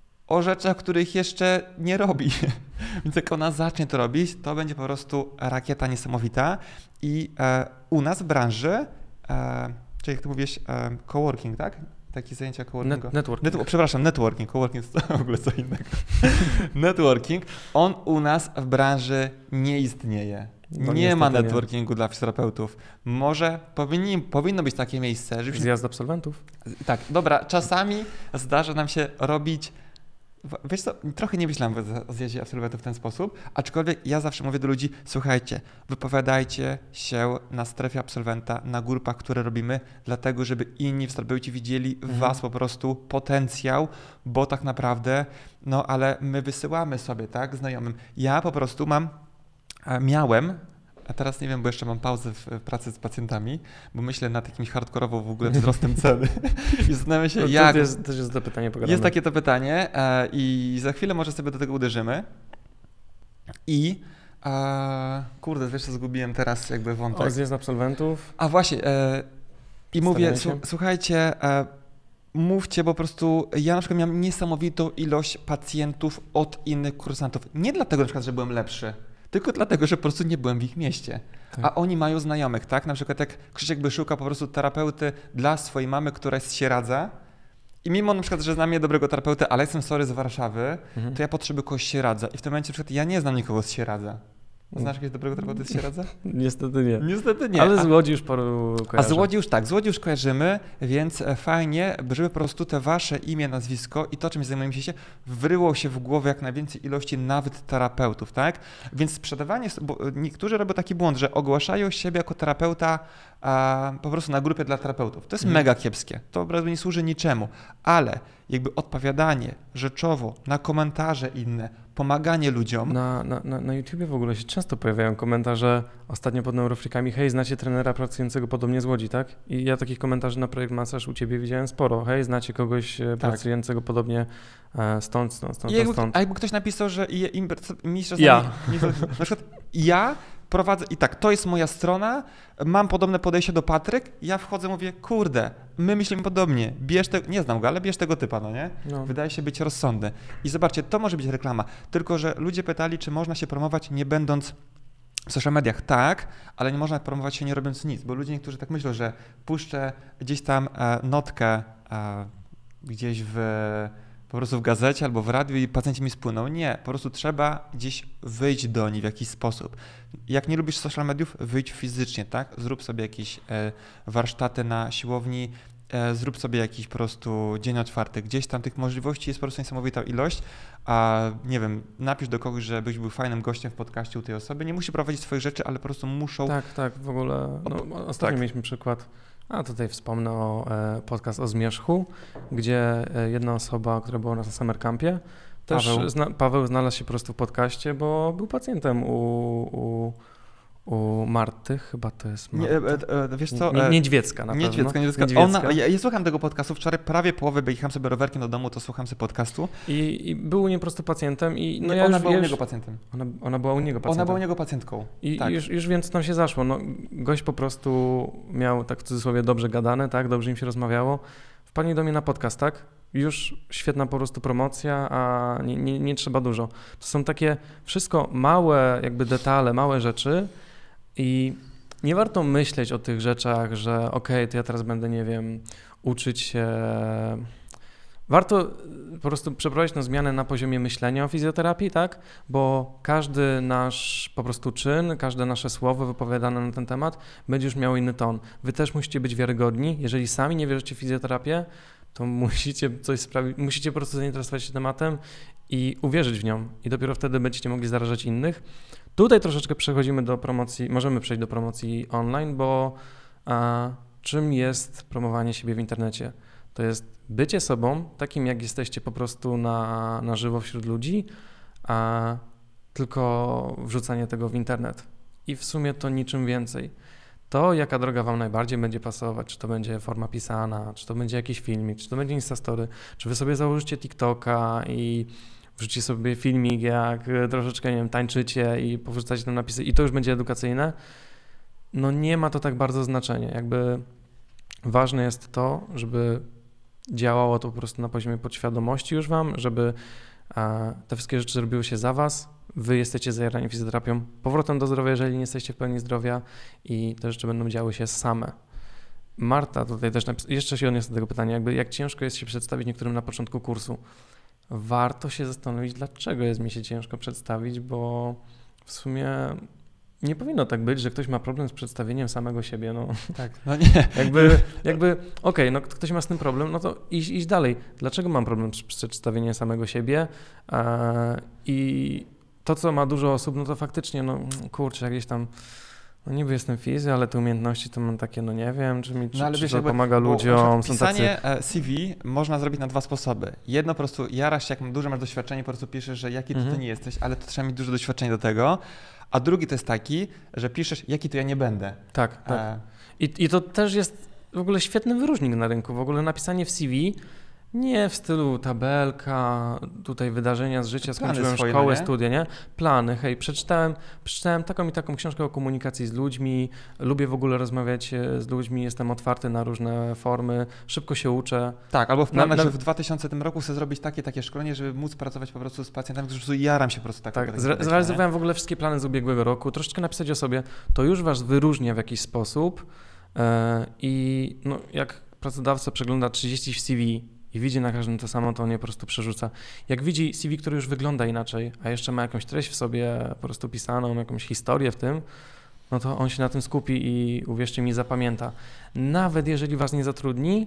A: o rzeczach, których jeszcze nie robi. Więc jak ona zacznie to robić, to będzie po prostu rakieta niesamowita. I e, u nas w branży, e, czyli jak ty mówisz, e, coworking, tak? Takie zajęcia coworkingu.
B: Net, networking.
A: Net, przepraszam, networking. Coworking to w ogóle co innego. Networking, on u nas w branży nie istnieje. No nie ma networkingu nie. dla fizjoterapeutów. Może powinni, powinno być takie miejsce. Żebyśmy...
B: Zjazd absolwentów?
A: Tak, dobra, czasami zdarza nam się robić. Wiesz co, trochę nie myślałem o zjeździe absolwentów w ten sposób, aczkolwiek ja zawsze mówię do ludzi, słuchajcie, wypowiadajcie się na strefie absolwenta, na grupach, które robimy, dlatego żeby inni fizjoterapeuci widzieli w mhm. was po prostu potencjał, bo tak naprawdę, no ale my wysyłamy sobie, tak, znajomym. Ja po prostu mam, miałem, a teraz nie wiem, bo jeszcze mam pauzę w pracy z pacjentami, bo myślę nad jakimś hardkorową w ogóle wzrostem ceny i zastanawiam się,
B: no, to
A: jak...
B: Jest, też jest to pytanie, pogadamy.
A: Jest takie to pytanie e, i za chwilę może sobie do tego uderzymy. I e, kurde, wiesz co, zgubiłem teraz jakby wątek.
B: O, zjazd absolwentów.
A: A właśnie, e, i mówię, słuchajcie, e, mówcie, bo po prostu ja na przykład miałem niesamowitą ilość pacjentów od innych kursantów. Nie dlatego na przykład, że byłem lepszy, tylko dlatego, że po prostu nie byłem w ich mieście. Tak. A oni mają znajomych, tak? Na przykład jak Krzysiek by szukał po prostu terapeuty dla swojej mamy, która jest z Sieradza i mimo na przykład, że znam mnie dobrego terapeuty, ale jestem sorry z Warszawy, mhm. to ja potrzebuję kogoś z Sieradza i w tym momencie na przykład ja nie znam nikogo z Sieradza. Znasz jakiegoś dobrego terapeuty z Sieradza?
B: Niestety nie.
A: Niestety nie.
B: Ale z Łodzi już paru kojarzę.
A: A z Łodzi już tak, z Łodzi już kojarzymy, więc fajnie, żeby po prostu te wasze imię, nazwisko i to, czym zajmujemy się, wryło się w głowę jak najwięcej ilości nawet terapeutów, tak? Więc sprzedawanie, bo niektórzy robią taki błąd, że ogłaszają siebie jako terapeuta a, po prostu na grupie dla terapeutów. To jest hmm. mega kiepskie, to po prostu nie służy niczemu, ale jakby odpowiadanie rzeczowo na komentarze inne, pomaganie ludziom.
B: Na, na, na, na YouTubie w ogóle się często pojawiają komentarze ostatnio pod Neurofreakami, hej, znacie trenera pracującego podobnie z Łodzi, tak? I ja takich komentarzy na projekt masaż u ciebie widziałem sporo. Hej, znacie kogoś tak. pracującego podobnie stąd, stąd, stąd,
A: I jakby,
B: stąd.
A: A jakby ktoś napisał, że im, mi czasami,
B: ja.
A: Nie, na przykład ja prowadzę i tak, to jest moja strona, mam podobne podejście do Patryk, ja wchodzę, mówię, kurde, my myślimy podobnie, bierz tego, nie znam go, ale bierz tego typa, no nie? No. Wydaje się być rozsądny. I zobaczcie, to może być reklama, tylko że ludzie pytali, czy można się promować nie będąc w social mediach. Tak, ale nie można promować się nie robiąc nic, bo ludzie niektórzy tak myślą, że puszczę gdzieś tam e, notkę e, gdzieś w... po prostu w gazecie albo w radiu i pacjenci mi spłyną. Nie, po prostu trzeba gdzieś wyjść do nich w jakiś sposób. Jak nie lubisz social mediów, wyjdź fizycznie, tak? Zrób sobie jakieś e, warsztaty na siłowni, e, zrób sobie jakiś po prostu dzień otwarty. Gdzieś tam tych możliwości jest po prostu niesamowita ilość, a nie wiem, napisz do kogoś, żebyś był fajnym gościem w podcaście u tej osoby. Nie musi prowadzić swoich rzeczy, ale po prostu muszą...
B: Tak, tak, w ogóle no, ostatnio tak. mieliśmy przykład. A tutaj wspomnę o e, podcast o zmierzchu, gdzie e, jedna osoba, która była u nas na Summer Campie, też Paweł. Zna, Paweł znalazł się po prostu w podcaście, bo był pacjentem u, u, u Marty, chyba to jest Marta.
A: Nie, e, e, wiesz co?
B: Nie, Niedźwiecka na
A: Niedźwiecka,
B: pewno.
A: Niedźwiecka. Niedźwiecka. Ona, ja, ja słucham tego podcastu, wczoraj prawie połowę, bo jechałem sobie rowerkiem do domu, to słucham sobie podcastu.
B: I, i był u niej po prostu pacjentem. I, no
A: nie,
B: ja
A: ona
B: już,
A: była
B: już,
A: u niego pacjentem.
B: Ona, ona była u niego pacjentem.
A: Ona była u niego pacjentką.
B: I
A: tak.
B: już, już więc tam się zaszło. No, gość po prostu miał, tak w cudzysłowie, dobrze gadane, tak, dobrze im się rozmawiało. Wpadli do mnie na podcast, tak? Już świetna po prostu promocja, a nie, nie, nie trzeba dużo. To są takie wszystko małe jakby detale, małe rzeczy i nie warto myśleć o tych rzeczach, że okej, okay, to ja teraz będę, nie wiem, uczyć się... Warto po prostu przeprowadzić tę zmianę na poziomie myślenia o fizjoterapii, tak? Bo każdy nasz po prostu czyn, każde nasze słowo wypowiadane na ten temat będzie już miało inny ton. Wy też musicie być wiarygodni. Jeżeli sami nie wierzycie w fizjoterapię, to musicie coś sprawić, musicie po prostu zainteresować się tematem i uwierzyć w nią. I dopiero wtedy będziecie mogli zarażać innych. Tutaj troszeczkę przechodzimy do promocji, możemy przejść do promocji online, bo a, czym jest promowanie siebie w internecie? To jest bycie sobą, takim jak jesteście po prostu na, na żywo wśród ludzi, a tylko wrzucanie tego w internet. I w sumie to niczym więcej. To, jaka droga wam najbardziej będzie pasować, czy to będzie forma pisana, czy to będzie jakiś filmik, czy to będzie Instastory, czy wy sobie założycie TikToka i wrzucicie sobie filmik, jak troszeczkę, nie wiem, tańczycie i powrzucacie tam napisy i to już będzie edukacyjne, no nie ma to tak bardzo znaczenia. Jakby ważne jest to, żeby działało to po prostu na poziomie podświadomości już wam, żeby a, te wszystkie rzeczy robiły się za was, wy jesteście zajarani fizjoterapią, powrotem do zdrowia, jeżeli nie jesteście w pełni zdrowia i te rzeczy będą działy się same. Marta tutaj też napis- jeszcze się odniosę do tego pytania, jakby jak ciężko jest się przedstawić niektórym na początku kursu. Warto się zastanowić, dlaczego jest mi się ciężko przedstawić, bo w sumie nie powinno tak być, że ktoś ma problem z przedstawieniem samego siebie. No,
A: tak, no nie.
B: Jakby, jakby okej, okay, no ktoś ma z tym problem, no to idź, idź dalej. Dlaczego mam problem z przedstawieniem samego siebie? Eee, I to, co ma dużo osób, no to faktycznie, no kurczę, jakieś tam, no niby jestem fizjo, ale te umiejętności to mam takie, no nie wiem, czy mi czy,
A: no, ale
B: czy
A: wiesz,
B: to
A: jakby,
B: pomaga ludziom. Są
A: pisanie
B: tacy...
A: C V można zrobić na dwa sposoby. Jedno po prostu jarasz się, jak duże masz doświadczenie, po prostu piszesz, że jaki to
B: Mhm.
A: ty nie jesteś, ale to trzeba mieć duże doświadczenie do tego. A drugi to jest taki, że piszesz, jaki to ja nie będę.
B: Tak, tak.
A: E...
B: I, I to też jest w ogóle świetny wyróżnik na rynku. W ogóle napisanie w C V nie w stylu tabelka, tutaj wydarzenia z życia,
A: Plany
B: skończyłem
A: swoje,
B: szkołę,
A: no nie?
B: studia, nie? Plany, hej, przeczytałem, przeczytałem taką i taką książkę o komunikacji z ludźmi, lubię w ogóle rozmawiać z ludźmi, jestem otwarty na różne formy, szybko się uczę.
A: Tak, albo w planach,
B: Na- na-
A: że w dwutysięcznym roku chcę zrobić takie, takie szkolenie, żeby móc pracować po prostu z pacjentami, którzy po prostu jaram się po prostu tak.
B: Tak,
A: takim
B: zre-
A: podejściem,
B: zrealizowałem w ogóle wszystkie plany z ubiegłego roku, troszeczkę napisać o sobie, to już was wyróżnia w jakiś sposób yy, i no, jak pracodawca przegląda trzydzieści w C V i widzi na każdym to samo, to on je po prostu przerzuca. Jak widzi C V, który już wygląda inaczej, a jeszcze ma jakąś treść w sobie po prostu pisaną, jakąś historię w tym, no to on się na tym skupi i uwierzcie mi, zapamięta. Nawet jeżeli was nie zatrudni,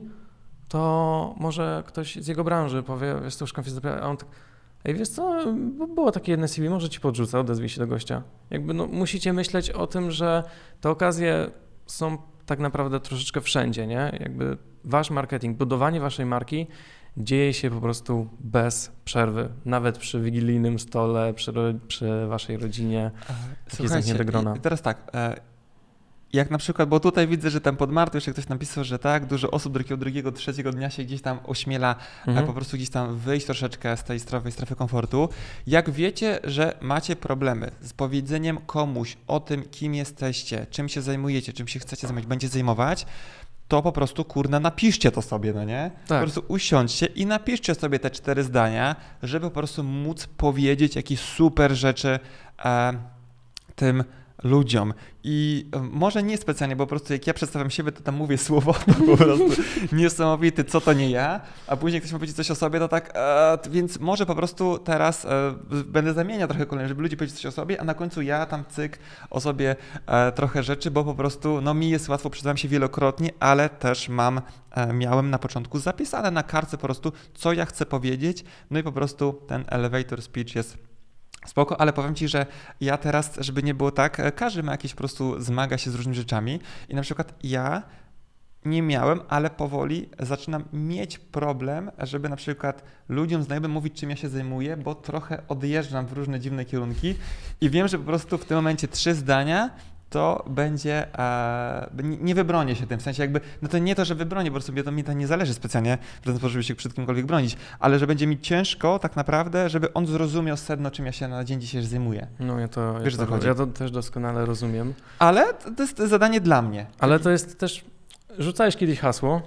B: to może ktoś z jego branży powie, wiesz co, szukam fizjoterapeuty, a on tak, ej, wiesz co, było takie jedno C V, może ci podrzucę, odezwij się do gościa. Jakby no, musicie myśleć o tym, że te okazje są tak naprawdę troszeczkę wszędzie, nie? Jakby wasz marketing, budowanie waszej marki dzieje się po prostu bez przerwy. Nawet przy wigilijnym stole, przy, ro- przy waszej rodzinie, takie zamknięte grona.
A: I teraz tak, e, jak na przykład, bo tutaj widzę, że tam pod Martą jeszcze ktoś napisał, że tak, dużo osób drugiego, drugiego, trzeciego dnia się gdzieś tam ośmiela
B: Mhm.
A: e, po prostu gdzieś tam wyjść troszeczkę z tej strefy, strefy komfortu. Jak wiecie, że macie problemy z powiedzeniem komuś o tym, kim jesteście, czym się zajmujecie, czym się chcecie zajmować, będzie zajmować, to po prostu, kurna, napiszcie to sobie, no nie?
B: Tak.
A: Po prostu usiądźcie i napiszcie sobie te cztery zdania, żeby po prostu móc powiedzieć jakieś super rzeczy e, tym ludziom. I e, może nie specjalnie, bo po prostu jak ja przedstawiam siebie, to tam mówię słowo, to po prostu niesamowity, co to nie ja, a później ktoś ma powiedzieć coś o sobie, to tak, e, więc może po prostu teraz e, będę zamieniał trochę kolejne, żeby ludzie powiedzieć coś o sobie, a na końcu ja tam cyk o sobie e, trochę rzeczy, bo po prostu no mi jest łatwo, przyznam się wielokrotnie, ale też mam, e, miałem na początku zapisane na kartce po prostu, co ja chcę powiedzieć, no i po prostu ten elevator speech jest spoko, ale powiem ci, że ja teraz, żeby nie było tak, każdy ma jakieś po prostu, zmaga się z różnymi rzeczami i na przykład ja nie miałem, ale powoli zaczynam mieć problem, żeby na przykład ludziom znajomym mówić, czym ja się zajmuję, bo trochę odjeżdżam w różne dziwne kierunki i wiem, że po prostu w tym momencie trzy zdania to będzie, e, nie, nie wybronię się tym, w sensie jakby, no to nie to, że wybronię, bo sobie to mi to nie zależy specjalnie, w ten sposób, żeby się przed kimkolwiek bronić, ale że będzie mi ciężko tak naprawdę, żeby on zrozumiał sedno, czym ja się na dzień dzisiejszy zajmuję.
B: No ja to,
A: Wiesz,
B: ja,
A: co
B: to,
A: chodzi?
B: ja to też doskonale rozumiem.
A: Ale to jest zadanie dla mnie.
B: Ale to jest też, rzucałeś kiedyś hasło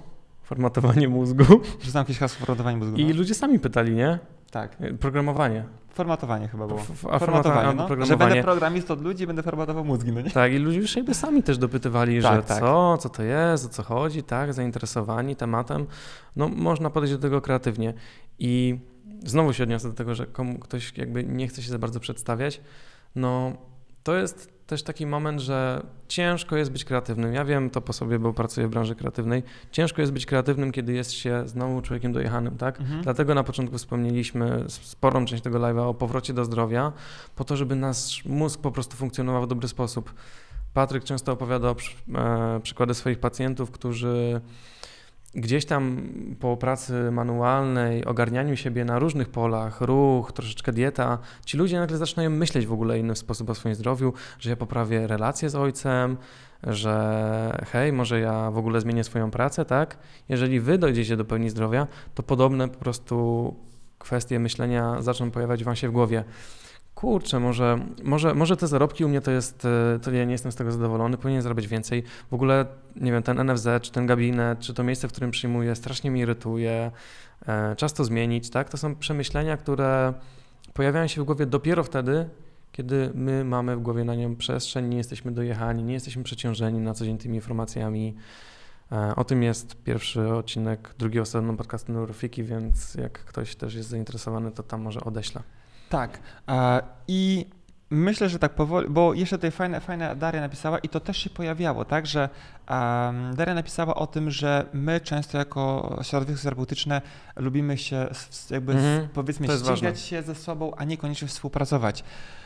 B: formatowanie mózgu.
A: Rzucam jakieś hasło formatowanie mózgu.
B: I
A: no.
B: ludzie sami pytali, nie?
A: Tak.
B: Programowanie.
A: Formatowanie chyba było.
B: F- a
A: formatowanie,
B: formatowanie,
A: no.
B: programowanie.
A: Że będę programistą od ludzi, będę formatował mózgi, no nie?
B: Tak, i ludzie już jakby sami też dopytywali,
A: Tak,
B: że
A: tak.
B: co, co to jest, o co chodzi, tak, zainteresowani tematem. No można podejść do tego kreatywnie. I znowu się odniosę do tego, że komu ktoś jakby nie chce się za bardzo przedstawiać, no to jest też taki moment, że ciężko jest być kreatywnym. Ja wiem to po sobie, bo pracuję w branży kreatywnej. Ciężko jest być kreatywnym, kiedy jest się znowu człowiekiem dojechanym, tak? Mhm. Dlatego na początku wspomnieliśmy sporą część tego live'a o powrocie do zdrowia, po to, żeby nasz mózg po prostu funkcjonował w dobry sposób. Patryk często opowiada o e, przykłady swoich pacjentów, którzy gdzieś tam po pracy manualnej, ogarnianiu siebie na różnych polach, ruch, troszeczkę dieta, ci ludzie nagle zaczynają myśleć w ogóle inny sposób o swoim zdrowiu, że ja poprawię relacje z ojcem, że hej, może ja w ogóle zmienię swoją pracę, tak? Jeżeli wy dojdziecie do pełni zdrowia, to podobne po prostu kwestie myślenia zaczną pojawiać wam się w głowie. Kurczę, może, może, może te zarobki u mnie to jest, to ja nie jestem z tego zadowolony, powinien zarabiać więcej. W ogóle, nie wiem, ten N F Z, czy ten gabinet, czy to miejsce, w którym przyjmuję, strasznie mnie irytuje, e, czas to zmienić, tak? To są przemyślenia, które pojawiają się w głowie dopiero wtedy, kiedy my mamy w głowie na nią przestrzeń, nie jesteśmy dojechani, nie jesteśmy przeciążeni na co dzień tymi informacjami. E, o tym jest pierwszy odcinek drugiego sezonu podcastu Neurofiki, więc jak ktoś też jest zainteresowany, to tam może odeślę.
A: Tak. E, I myślę, że tak powoli, bo jeszcze tutaj fajna, fajna Daria napisała i to też się pojawiało, tak, że um, Daria napisała o tym, że my często jako środowisko terapeutyczne lubimy się jakby mm-hmm. powiedzmy ścigać ważne. się ze sobą, a niekoniecznie współpracować.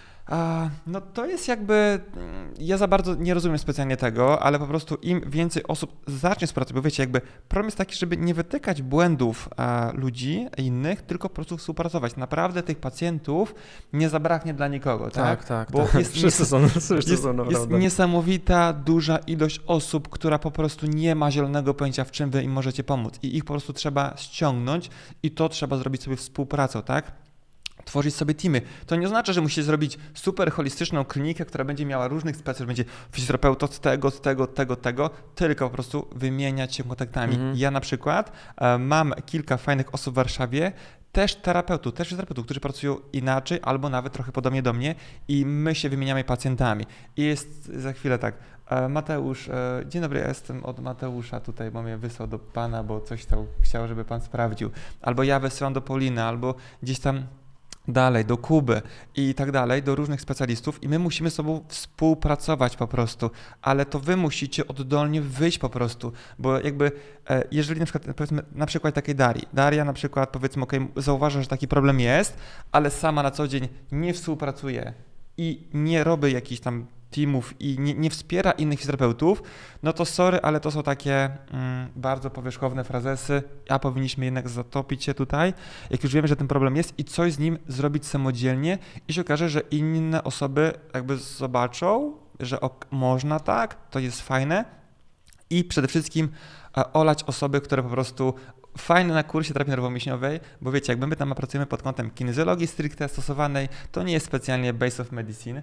A: No to jest jakby, ja za bardzo nie rozumiem specjalnie tego, ale po prostu im więcej osób zacznie współpracować, bo wiecie, jakby problem jest taki, żeby nie wytykać błędów a, ludzi innych, tylko po prostu współpracować. Naprawdę tych pacjentów nie zabraknie dla nikogo, tak?
B: Tak, tak.
A: Bo
B: tak.
A: jest,
B: wszyscy są, wszyscy
A: jest,
B: są
A: jest niesamowita, duża ilość osób, która po prostu nie ma zielonego pojęcia, w czym wy im możecie pomóc i ich po prostu trzeba ściągnąć i to trzeba zrobić sobie współpracą, tak? Tworzyć sobie teamy. To nie oznacza, że musicie zrobić super holistyczną klinikę, która będzie miała różnych specjalistów, będzie fizjoterapeuta od tego, od tego, od tego, tego, tylko po prostu wymieniać się kontaktami. Mhm. Ja na przykład e, mam kilka fajnych osób w Warszawie, też terapeutów, też terapeutów, którzy pracują inaczej albo nawet trochę podobnie do mnie i my się wymieniamy pacjentami. I jest za chwilę tak, e, Mateusz, e, dzień dobry, ja jestem od Mateusza tutaj, bo mnie wysłał do pana, bo coś tam chciał, żeby pan sprawdził. Albo ja wysyłam do Pauliny, albo gdzieś tam dalej, do Kuby i tak dalej, do różnych specjalistów i my musimy z sobą współpracować po prostu, ale to wy musicie oddolnie wyjść po prostu, bo jakby e, jeżeli na przykład, powiedzmy, na przykład takiej Darii, Daria na przykład powiedzmy, okej, okay, zauważa, że taki problem jest, ale sama na co dzień nie współpracuje i nie robi jakichś tam teamów i nie, nie wspiera innych fizjoterapeutów, no to sorry, ale to są takie mm, bardzo powierzchowne frazesy, a powinniśmy jednak zatopić się tutaj, jak już wiemy, że ten problem jest i coś z nim zrobić samodzielnie i się okaże, że inne osoby jakby zobaczą, że ok, można tak, to jest fajne i przede wszystkim a, olać osoby, które po prostu fajne na kursie terapii nerwowo-mięśniowej, bo wiecie, jakby my tam pracujemy pod kątem kinezjologii stricte stosowanej, to nie jest specjalnie base of medicine,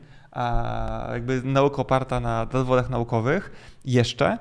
A: a jakby nauka oparta na dowodach naukowych jeszcze.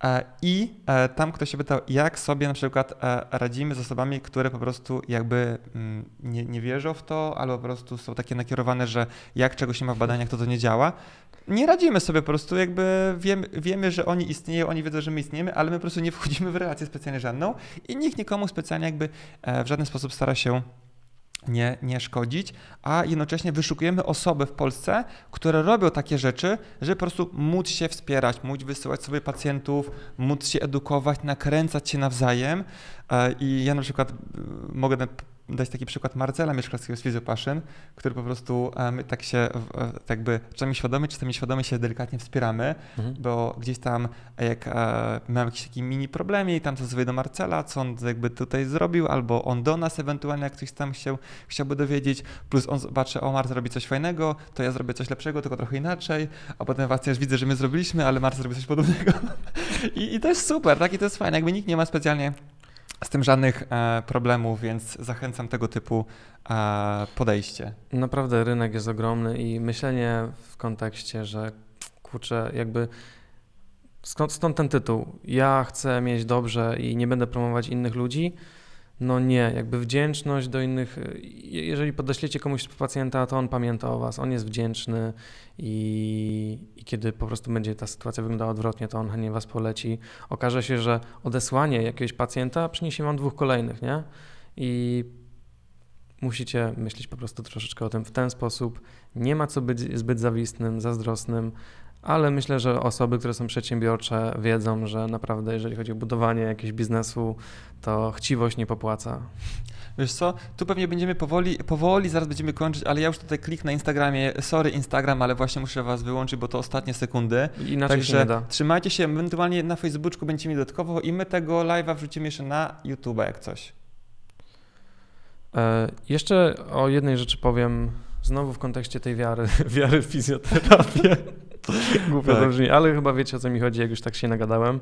A: I tam ktoś się pytał, jak sobie na przykład radzimy z osobami, które po prostu jakby nie, nie wierzą w to, albo po prostu są takie nakierowane, że jak czegoś nie ma w badaniach, to to nie działa. Nie radzimy sobie po prostu, jakby wiemy, wiemy, że oni istnieją, oni wiedzą, że my istniejemy, ale my po prostu nie wchodzimy w relację specjalnie żadną i nikt nikomu specjalnie jakby w żaden sposób stara się nie, nie szkodzić, a jednocześnie wyszukujemy osoby w Polsce, które robią takie rzeczy, żeby po prostu móc się wspierać, móc wysyłać sobie pacjentów, móc się edukować, nakręcać się nawzajem i ja na przykład mogę dać taki przykład Marcela Mieszkowskiego z Fizjopaszyn, który po prostu my tak się jakby czasami świadomie, czasami nieświadomie się delikatnie wspieramy, mhm. bo gdzieś tam jak miałem jakiś taki mini problem i tam zadzwonię do Marcela, co on jakby tutaj zrobił, albo on do nas ewentualnie jak ktoś tam chciał, chciałby dowiedzieć, plus on zobaczy, o Marcel robi coś fajnego, to ja zrobię coś lepszego, tylko trochę inaczej, a potem właśnie już widzę, że my zrobiliśmy, ale Marcel zrobił coś podobnego. I, I to jest super, tak? I to jest fajne, jakby nikt nie ma specjalnie z tym żadnych e, problemów, więc zachęcam tego typu e, podejście.
B: Naprawdę rynek jest ogromny i myślenie w kontekście, że kurczę, jakby Stąd, stąd ten tytuł. Ja chcę mieć dobrze i nie będę promować innych ludzi. No nie, jakby wdzięczność do innych, jeżeli podeślecie komuś pacjenta, to on pamięta o was, on jest wdzięczny i, i kiedy po prostu będzie ta sytuacja wyglądała odwrotnie, to on chętnie was poleci. Okaże się, że odesłanie jakiegoś pacjenta przyniesie wam dwóch kolejnych, nie? I musicie myśleć po prostu troszeczkę o tym w ten sposób. Nie ma co być zbyt zawistnym, zazdrosnym, ale myślę, że osoby, które są przedsiębiorcze, wiedzą, że naprawdę jeżeli chodzi o budowanie jakiegoś biznesu, to chciwość nie popłaca.
A: Wiesz co, tu pewnie będziemy powoli, powoli zaraz będziemy kończyć, ale ja już tutaj klik na Instagramie, sorry Instagram, ale właśnie muszę was wyłączyć, bo to ostatnie sekundy.
B: Inaczej
A: Także
B: się nie da.
A: Trzymajcie się, ewentualnie na Facebooku będziecie mieli dodatkowo i my tego live'a wrzucimy jeszcze na YouTube'a jak coś.
B: E, jeszcze o jednej rzeczy powiem, znowu w kontekście tej wiary, wiary w fizjoterapię. Głupio to brzmi, ale chyba wiecie, o co mi chodzi, jak już tak się nagadałem.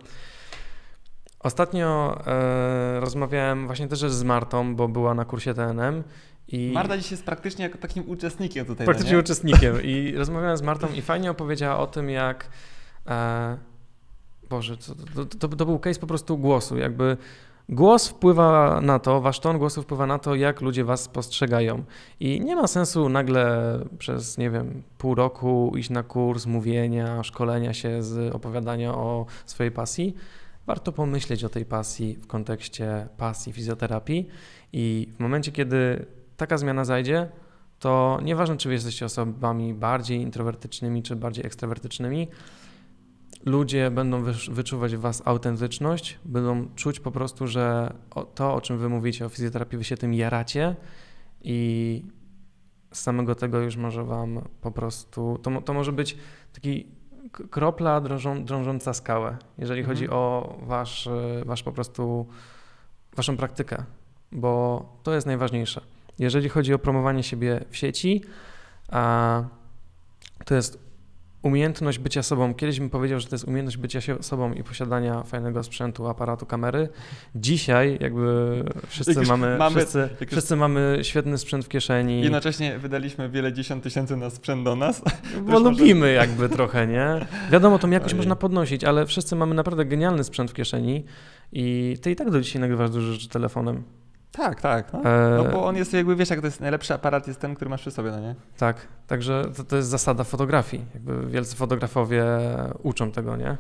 B: Ostatnio e, rozmawiałem właśnie też z Martą, bo była na kursie T N M. I
A: Marta dziś jest praktycznie jako takim uczestnikiem tutaj.
B: Praktycznie
A: no
B: uczestnikiem. I rozmawiałem z Martą i fajnie opowiedziała o tym, jak e, Boże, to, to, to, to był case po prostu głosu, jakby głos wpływa na to, wasz ton głosu wpływa na to, jak ludzie was postrzegają. I nie ma sensu nagle przez, nie wiem, pół roku iść na kurs mówienia, szkolenia się z opowiadania o swojej pasji. Warto pomyśleć o tej pasji w kontekście pasji fizjoterapii i w momencie, kiedy taka zmiana zajdzie, to nieważne, czy wy jesteście osobami bardziej introwertycznymi, czy bardziej ekstrawertycznymi, ludzie będą wyczuwać w was autentyczność, będą czuć po prostu, że to, o czym wy mówicie o fizjoterapii, wy się tym jaracie i z samego tego już może wam po prostu, to, to może być taki kropla drążą, drążąca skałę, jeżeli mhm. chodzi o wasz, wasz po prostu, waszą praktykę, bo to jest najważniejsze. Jeżeli chodzi o promowanie siebie w sieci, a to jest umiejętność bycia sobą. Kiedyś bym powiedział, że to jest umiejętność bycia sobą i posiadania fajnego sprzętu, aparatu, kamery. Dzisiaj jakby wszyscy mamy, mamy, wszyscy, wszyscy mamy świetny sprzęt w kieszeni.
A: Jednocześnie wydaliśmy wiele dziesiąt tysięcy na sprzęt do nas.
B: Bo lubimy może... jakby trochę, nie? Wiadomo, to jakoś Ojej. można podnosić, ale wszyscy mamy naprawdę genialny sprzęt w kieszeni i ty i tak do dzisiaj nagrywasz dużo rzeczy telefonem.
A: Tak, tak. No. no bo on jest jakby, wiesz, jak to jest najlepszy aparat jest ten, który masz przy sobie, no nie?
B: Tak, także to, to jest zasada fotografii. Jakby wielcy fotografowie uczą tego, nie?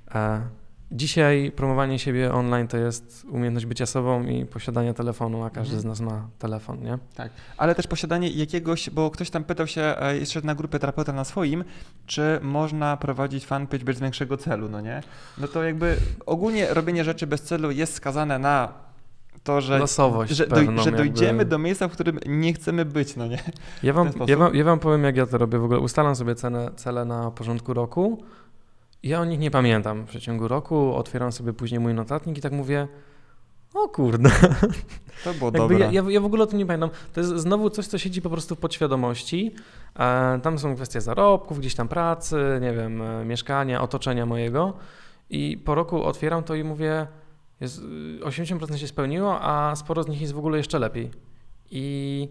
B: Dzisiaj promowanie siebie online to jest umiejętność bycia sobą i posiadania telefonu, a każdy mhm. z nas ma telefon, nie?
A: Tak, ale też posiadanie jakiegoś, bo ktoś tam pytał się jeszcze na grupie terapeuta na swoim, czy można prowadzić fanpage bez większego celu, no nie? No to jakby ogólnie robienie rzeczy bez celu jest skazane na to, że,
B: losowość
A: że,
B: pewną,
A: doj, że dojdziemy
B: jakby...
A: do miejsca, w którym nie chcemy być, no nie?
B: Ja wam, ja, wam, ja wam powiem, jak ja to robię. W ogóle ustalam sobie cenę, cele na początku roku i ja o nich nie pamiętam w przeciągu roku. Otwieram sobie później mój notatnik i tak mówię, o kurde.
A: To było dobre.
B: Ja, ja, ja w ogóle o tym nie pamiętam. To jest znowu coś, co siedzi po prostu w podświadomości. E, tam są kwestie zarobków, gdzieś tam pracy, nie wiem, e, mieszkania, otoczenia mojego i po roku otwieram to i mówię, jest, osiemdziesiąt procent się spełniło, a sporo z nich jest w ogóle jeszcze lepiej. I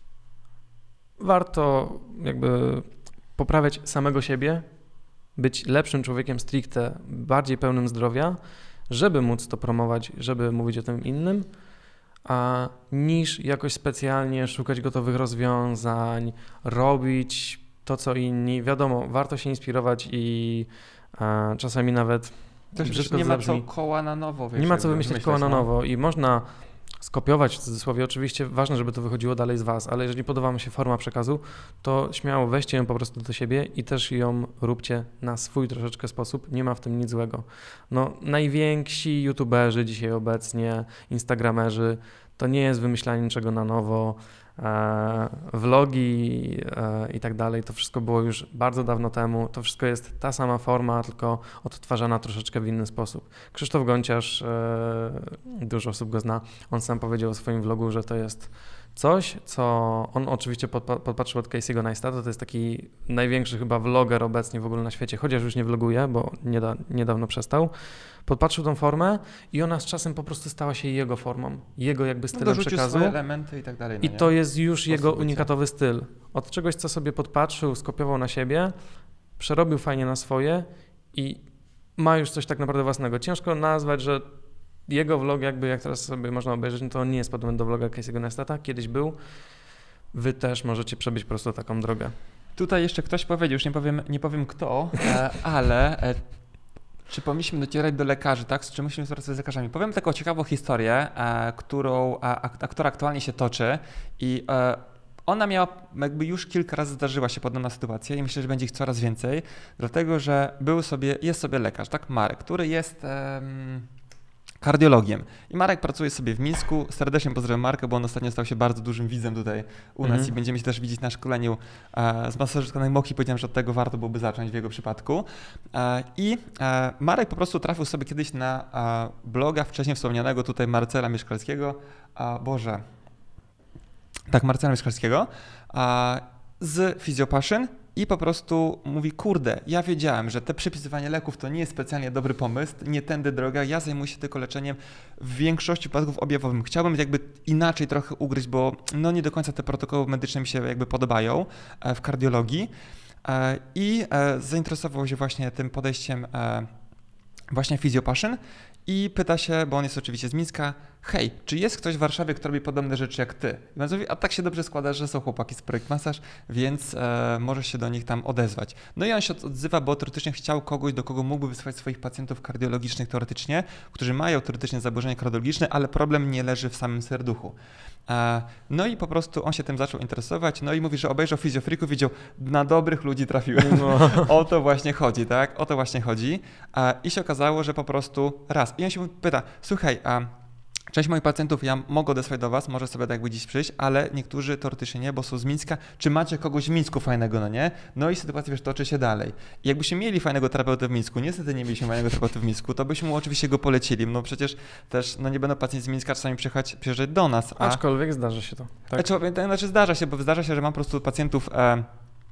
B: warto jakby poprawiać samego siebie, być lepszym człowiekiem stricte, bardziej pełnym zdrowia, żeby móc to promować, żeby mówić o tym innym, a niż jakoś specjalnie szukać gotowych rozwiązań, robić to, co inni. Wiadomo, warto się inspirować i a, czasami nawet
A: Też nie ma co koła na nowo. Wiesz,
B: nie ma co wymyśleć koła na nowo i można skopiować w cudzysłowie. Oczywiście ważne, żeby to wychodziło dalej z was, ale jeżeli podoba wam się forma przekazu, to śmiało weźcie ją po prostu do siebie i też ją róbcie na swój troszeczkę sposób. Nie ma w tym nic złego. No, najwięksi youtuberzy dzisiaj obecnie, instagramerzy, to nie jest wymyślanie niczego na nowo. E, vlogi e, i tak dalej, to wszystko było już bardzo dawno temu, to wszystko jest ta sama forma, tylko odtwarzana troszeczkę w inny sposób. Krzysztof Gonciarz, e, dużo osób go zna, on sam powiedział w swoim vlogu, że to jest coś, co on oczywiście podpa- podpatrzył od Casey'ego Neistata, to jest taki największy chyba vloger obecnie w ogóle na świecie, chociaż już nie vloguje, bo nieda- niedawno przestał. Podpatrzył tą formę i ona z czasem po prostu stała się jego formą, jego jakby stylem
A: no
B: przekazu.
A: Swoje elementy i tak dalej. No
B: I to jest już jego unikatowy styl. Od czegoś, co sobie podpatrzył, skopiował na siebie, przerobił fajnie na swoje i ma już coś tak naprawdę własnego. Ciężko nazwać, że jego vlog jakby, jak teraz sobie można obejrzeć, no to on nie jest podobny do vloga Casey'ego Neistata, kiedyś był. Wy też możecie przebyć po prostu taką drogę.
A: Tutaj jeszcze ktoś powiedział, już nie powiem, nie powiem kto, e, ale e, czy powinniśmy docierać do lekarzy, tak? Czy musimy współpracować z lekarzami? Powiem taką ciekawą historię, e, którą, a, a, która aktualnie się toczy i e, ona miała, jakby już kilka razy zdarzyła się podobna sytuacja i myślę, że będzie ich coraz więcej, dlatego że był sobie, jest sobie lekarz, tak? Marek, który jest em, kardiologiem. I Marek pracuje sobie w Mińsku. Serdecznie pozdrawiam Marka, bo on ostatnio stał się bardzo dużym widzem tutaj u nas mm-hmm. i będziemy się też widzieć na szkoleniu e, z masażystką Moki. Powiedziałem, że od tego warto byłoby zacząć w jego przypadku. E, I e, Marek po prostu trafił sobie kiedyś na e, bloga wcześniej wspomnianego tutaj Marcela Mieszkalskiego. A Boże. Tak, Marcela Mieszkalskiego. E, z Physiopassion. I po prostu mówi, kurde, ja wiedziałem, że te przepisywanie leków to nie jest specjalnie dobry pomysł, nie tędy droga, ja zajmuję się tylko leczeniem w większości przypadków objawowym. Chciałbym jakby inaczej trochę ugryźć, bo no nie do końca te protokoły medyczne mi się jakby podobają w kardiologii i zainteresował się właśnie tym podejściem właśnie Physiopassion i pyta się, bo on jest oczywiście z Mińska, hej, czy jest ktoś w Warszawie, kto robi podobne rzeczy jak ty? I on mówi, a tak się dobrze składa, że są chłopaki z Projekt Masaż, więc e, możesz się do nich tam odezwać. No i on się odzywa, bo teoretycznie chciał kogoś, do kogo mógłby wysłać swoich pacjentów kardiologicznych teoretycznie, którzy mają teoretycznie zaburzenia kardiologiczne, ale problem nie leży w samym serduchu. E, no i po prostu on się tym zaczął interesować, no i mówi, że obejrzał Physiofreaku, widział, na dobrych ludzi trafiłem. No. O to właśnie chodzi, tak? O to właśnie chodzi. E, I się okazało, że po prostu raz. I on się pyta, słuchaj, a część moich pacjentów ja mogę odesłać do was, może sobie tak jakby dziś przyjść, ale niektórzy teoretycznie nie, bo są z Mińska. Czy macie kogoś w Mińsku fajnego, no nie? No i sytuacja, wiesz, toczy się dalej. I jakbyśmy mieli fajnego terapeutę w Mińsku, niestety nie mieliśmy fajnego terapeuty w Mińsku, to byśmy mu oczywiście go polecili. No przecież też no nie będą pacjenci z Mińska czasami przyjechać, przyjeżdżać do nas. A...
B: Aczkolwiek zdarza się to. Tak?
A: Znaczy, znaczy zdarza się, bo zdarza się, że mam po prostu pacjentów e,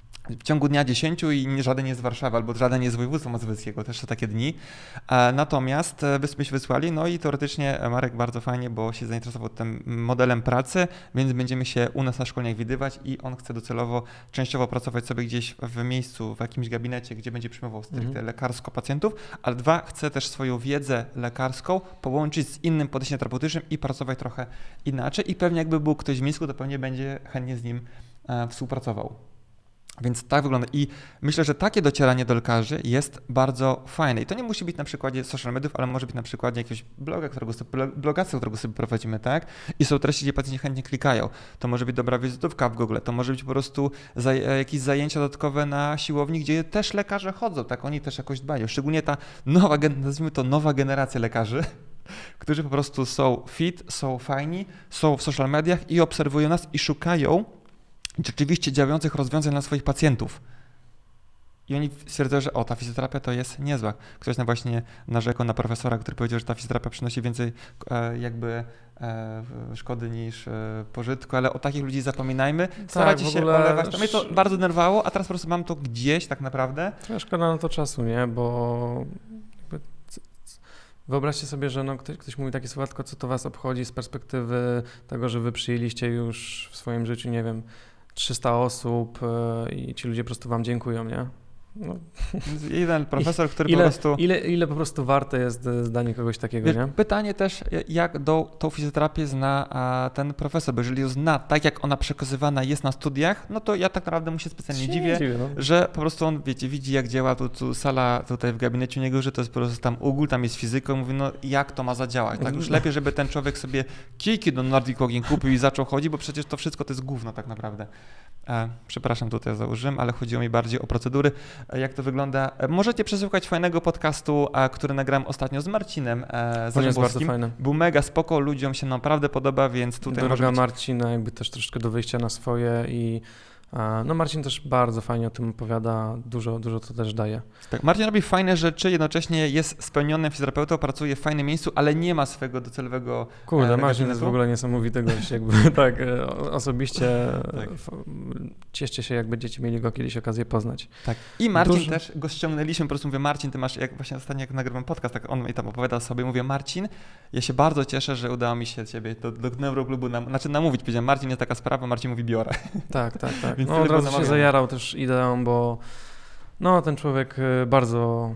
A: w ciągu dnia dziesięciu i żaden nie jest z Warszawy, albo żaden nie jest z województwa mazowieckiego, też są takie dni. Natomiast byśmy się wysłali, no i teoretycznie Marek bardzo fajnie, bo się zainteresował tym modelem pracy, więc będziemy się u nas na szkoleniach widywać i on chce docelowo częściowo pracować sobie gdzieś w miejscu, w jakimś gabinecie, gdzie będzie przyjmował stricte mhm. lekarsko pacjentów, ale dwa, chce też swoją wiedzę lekarską połączyć z innym podejściem terapeutycznym i pracować trochę inaczej i pewnie jakby był ktoś w Mińsku, to pewnie będzie chętnie z nim współpracował. Więc tak wygląda i myślę, że takie docieranie do lekarzy jest bardzo fajne i to nie musi być na przykładzie social mediów, ale może być na przykładzie jakiegoś bloga, którego sobie, blogacji, którego sobie prowadzimy, tak? I są treści, gdzie pacjenci chętnie klikają. To może być dobra wizytówka w Google, to może być po prostu za, jakieś zajęcia dodatkowe na siłowni, gdzie też lekarze chodzą, tak? Oni też jakoś dbają. Szczególnie ta nowa, nazwijmy to nowa generacja lekarzy, którzy po prostu są fit, są fajni, są w social mediach i obserwują nas i szukają rzeczywiście działających rozwiązań dla swoich pacjentów. I oni stwierdzają, że o, ta fizjoterapia to jest niezła. Ktoś nam właśnie narzekał na profesora, który powiedział, że ta fizjoterapia przynosi więcej e, jakby e, szkody niż e, pożytku, ale o takich ludzi zapominajmy. Starajcie tak, się olewać. To mnie to bardzo denerwowało, a teraz po prostu mam to gdzieś tak naprawdę.
B: Trochę szkoda na to czasu, nie? Bo jakby wyobraźcie sobie, że no ktoś, ktoś mówi takie słówko, co to was obchodzi z perspektywy tego, że wy przyjęliście już w swoim życiu, nie wiem, trzysta osób i ci ludzie po prostu wam dziękują, nie? No.
A: Jeden profesor, który
B: ile,
A: po prostu...
B: Ile, ile po prostu warte jest zdanie kogoś takiego,
A: Wiesz,
B: nie?
A: Pytanie też, jak do, tą fizjoterapię zna a, ten profesor, bo jeżeli ją zna tak, jak ona przekazywana jest na studiach, no to ja tak naprawdę mu się specjalnie się dziwię, dziwię no. że po prostu on, wiecie, widzi jak działa tu, tu sala tutaj w gabinecie u niego, że to jest po prostu tam ugól, tam jest fizyka, mówi, no jak to ma zadziałać, tak? Już lepiej, żeby ten człowiek sobie kijki do Nordic Walking kupił i zaczął chodzić, bo przecież to wszystko to jest gówno tak naprawdę. E, przepraszam, tutaj założyłem, ale chodziło mi bardziej o procedury, e, jak to wygląda. E, możecie przesłuchać fajnego podcastu, e, który nagrałem ostatnio z Marcinem e, Zarzybowskim. Był mega spoko, ludziom się naprawdę podoba, więc tutaj
B: Droga
A: może być...
B: Marcina jakby też troszeczkę do wyjścia na swoje i no Marcin też bardzo fajnie o tym opowiada, dużo, dużo to też daje.
A: Tak, Marcin robi fajne rzeczy, jednocześnie jest spełnionym fizjoterapeutą, pracuje w fajnym miejscu, ale nie ma swojego docelowego
B: Kurde, Marcin jest w ogóle niesamowity gość, jakby tak osobiście tak. Cieszcie się, jak będziecie mieli go kiedyś okazję poznać.
A: Tak. I Marcin Duży... też go ściągnęliśmy, po prostu mówię, Marcin, ty masz, jak właśnie ostatnio jak nagrywam podcast, tak on mi tam opowiada sobie, mówię, Marcin, ja się bardzo cieszę, że udało mi się ciebie do, do Neuroklubu, nam, znaczy namówić, powiedziałem, Marcin, jest taka sprawa, Marcin mówi, biorę.
B: Tak, tak, tak. Więc no, od razu się zajarał też ideą, bo no, ten człowiek bardzo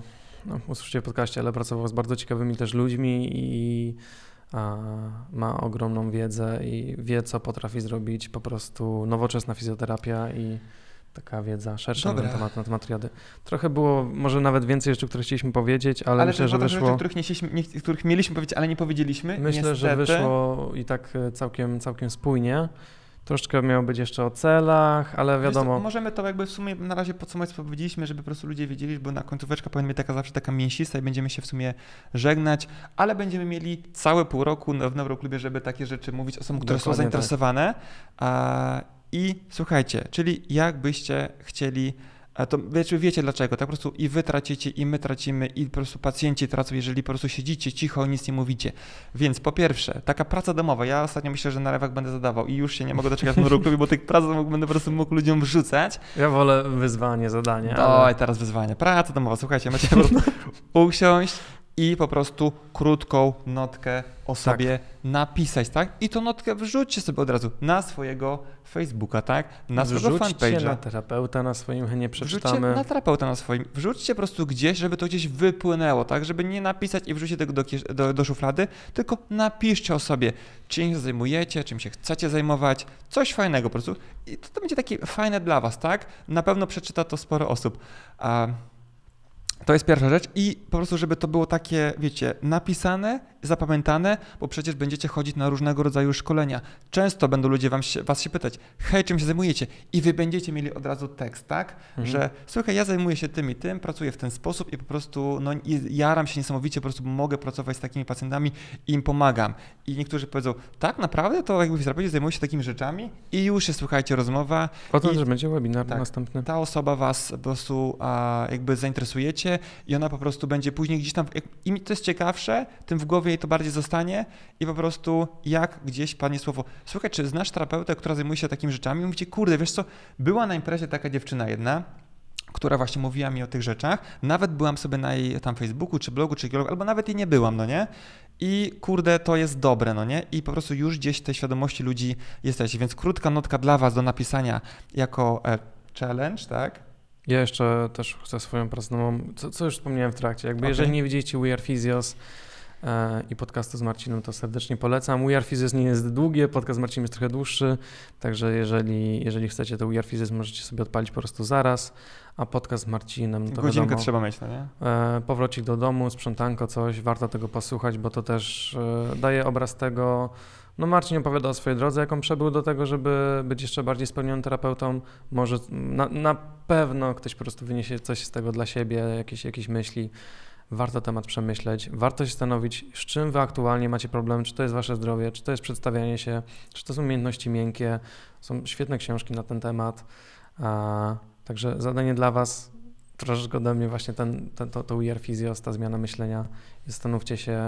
B: no, usłyszycie w podcaście, ale pracował z bardzo ciekawymi też ludźmi i a, ma ogromną wiedzę i wie, co potrafi zrobić po prostu nowoczesna fizjoterapia i taka wiedza szersza na temat, na temat triady. Trochę było może nawet więcej rzeczy, które chcieliśmy powiedzieć, ale, ale myślę, że wyszło...
A: rzeczy, których, nie chcieliśmy, nie, których mieliśmy powiedzieć, ale nie powiedzieliśmy.
B: Myślę,
A: niestety.
B: że wyszło i tak całkiem, całkiem spójnie. Troszkę miało być jeszcze o celach, ale wiadomo...
A: Co, możemy to jakby w sumie na razie podsumować, co powiedzieliśmy, żeby po prostu ludzie wiedzieli, bo na końcóweczka powinna być taka zawsze taka mięsista i będziemy się w sumie żegnać, ale będziemy mieli całe pół roku w Neuroklubie, żeby takie rzeczy mówić osobom, które Dokładnie są zainteresowane. Tak. I słuchajcie, czyli jakbyście chcieli, to wiecie, wiecie dlaczego, tak po prostu i wy tracicie, i my tracimy, i po prostu pacjenci tracą, jeżeli po prostu siedzicie cicho, nic nie mówicie. Więc po pierwsze, taka praca domowa, ja ostatnio myślę, że na lewach będę zadawał i już się nie mogę doczekać w Neuroklubie, bo tych prac domowych będę po prostu mógł ludziom wrzucać.
B: Ja wolę wyzwanie, zadanie.
A: Oj, ale... teraz wyzwanie. Praca domowa, słuchajcie, macie po prostu usiąść i po prostu krótką notkę o sobie tak. napisać, tak? I tą notkę wrzućcie sobie od razu na swojego Facebooka, tak? Na swojego fanpage'a.
B: Wrzućcie na terapeuta na swoim, nie przeczytamy.
A: Wrzućcie na terapeuta na swoim. Wrzućcie po prostu gdzieś, żeby to gdzieś wypłynęło, tak? Żeby nie napisać i wrzucić tego do, do, do szuflady, tylko napiszcie o sobie, czym się zajmujecie, czym się chcecie zajmować, coś fajnego po prostu. I to, to będzie takie fajne dla was, tak? Na pewno przeczyta to sporo osób. A to jest pierwsza rzecz i po prostu, żeby to było takie, wiecie, napisane, zapamiętane, bo przecież będziecie chodzić na różnego rodzaju szkolenia. Często będą ludzie wam się, was się pytać, hej, czym się zajmujecie? I wy będziecie mieli od razu tekst, tak? Mhm. Że słuchaj, ja zajmuję się tym i tym, pracuję w ten sposób i po prostu no, jaram się niesamowicie, po prostu mogę pracować z takimi pacjentami i im pomagam. I niektórzy powiedzą, tak, naprawdę? To jakby fizjoterapeuci zajmują się takimi rzeczami i już jest, słuchajcie, rozmowa.
B: Potem
A: i,
B: też będzie webinar
A: tak,
B: następny.
A: Ta osoba was po prostu a, jakby zainteresujecie i ona po prostu będzie później gdzieś tam, im to jest ciekawsze, tym w głowie jej to bardziej zostanie i po prostu jak gdzieś padnie słowo, słuchaj, czy znasz terapeutę, która zajmuje się takimi rzeczami? I mówicie, kurde, wiesz co, była na imprezie taka dziewczyna jedna, która właśnie mówiła mi o tych rzeczach, nawet byłam sobie na jej tam Facebooku, czy blogu, czy blogu, albo nawet jej nie byłam, no nie? I kurde, to jest dobre, no nie? I po prostu już gdzieś w tej świadomości ludzi jesteście, więc krótka notka dla was do napisania jako e, challenge, tak?
B: Ja jeszcze też chcę swoją pracę domową, co, co już wspomniałem w trakcie, jakby okay. Jeżeli nie widzieliście We Are Physios e, i podcastu z Marcinem, to serdecznie polecam. We Are Physios nie jest długie, podcast z Marcinem jest trochę dłuższy, także jeżeli, jeżeli chcecie, to We Are Physios możecie sobie odpalić po prostu zaraz, a podcast z Marcinem, to
A: godzinkę
B: wiadomo,
A: trzeba mieć, no nie?
B: E, powrocik do domu, sprzątanko, coś, warto tego posłuchać, bo to też e, daje obraz tego. No Marcin opowiada o swojej drodze, jaką przebył do tego, żeby być jeszcze bardziej spełnionym terapeutą. Może na, na pewno ktoś po prostu wyniesie coś z tego dla siebie, jakieś, jakieś myśli. Warto temat przemyśleć, warto się stanowić, z czym wy aktualnie macie problem, czy to jest wasze zdrowie, czy to jest przedstawianie się, czy to są umiejętności miękkie. Są świetne książki na ten temat. A, także zadanie dla was, troszeczkę ode mnie właśnie ten, ten, to, to We Are Physios, ta zmiana myślenia. Zastanówcie się,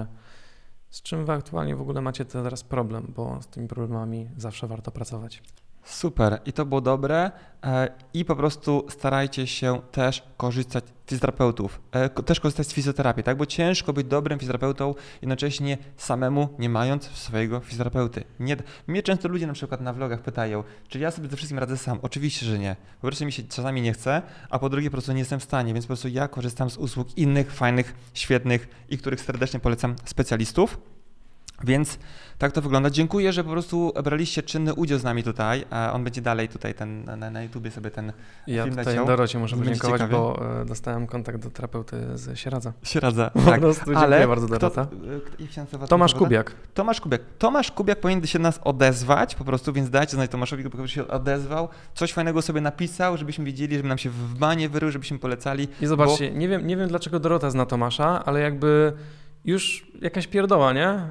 B: z czym wy aktualnie w ogóle macie teraz problem, bo z tymi problemami zawsze warto pracować.
A: Super i to było dobre i po prostu starajcie się też korzystać z fizjoterapeutów, też korzystać z fizjoterapii, tak? Bo ciężko być dobrym fizjoterapeutą jednocześnie samemu nie mając swojego fizjoterapeuty. Nie, mnie często ludzie na przykład na vlogach pytają, czy ja sobie ze wszystkim radzę sam? Oczywiście, że nie. Po pierwsze mi się czasami nie chce, a po drugie po prostu nie jestem w stanie, więc po prostu ja korzystam z usług innych, fajnych, świetnych i których serdecznie polecam specjalistów. Więc tak to wygląda. Dziękuję, że po prostu braliście czynny udział z nami tutaj. On będzie dalej tutaj ten, na, na YouTubie sobie ten
B: ja
A: film
B: tutaj
A: leciał.
B: Dorocie muszę podziękować, bo dostałem kontakt do terapeuty z Sieradza.
A: Sieradza,
B: tak. Po prostu dziękuję Ale bardzo, Dorota.
A: Kto,
B: Tomasz Kubiak.
A: Tomasz Kubiak. Tomasz Kubiak powinien się nas odezwać po prostu, więc dajcie znać Tomaszowi, żeby się odezwał, coś fajnego sobie napisał, żebyśmy wiedzieli, żeby nam się w banie wyrył, żebyśmy polecali.
B: I zobaczcie, bo... nie wiem, nie wiem dlaczego Dorota zna Tomasza, ale jakby już jakaś pierdoła, nie? Eee,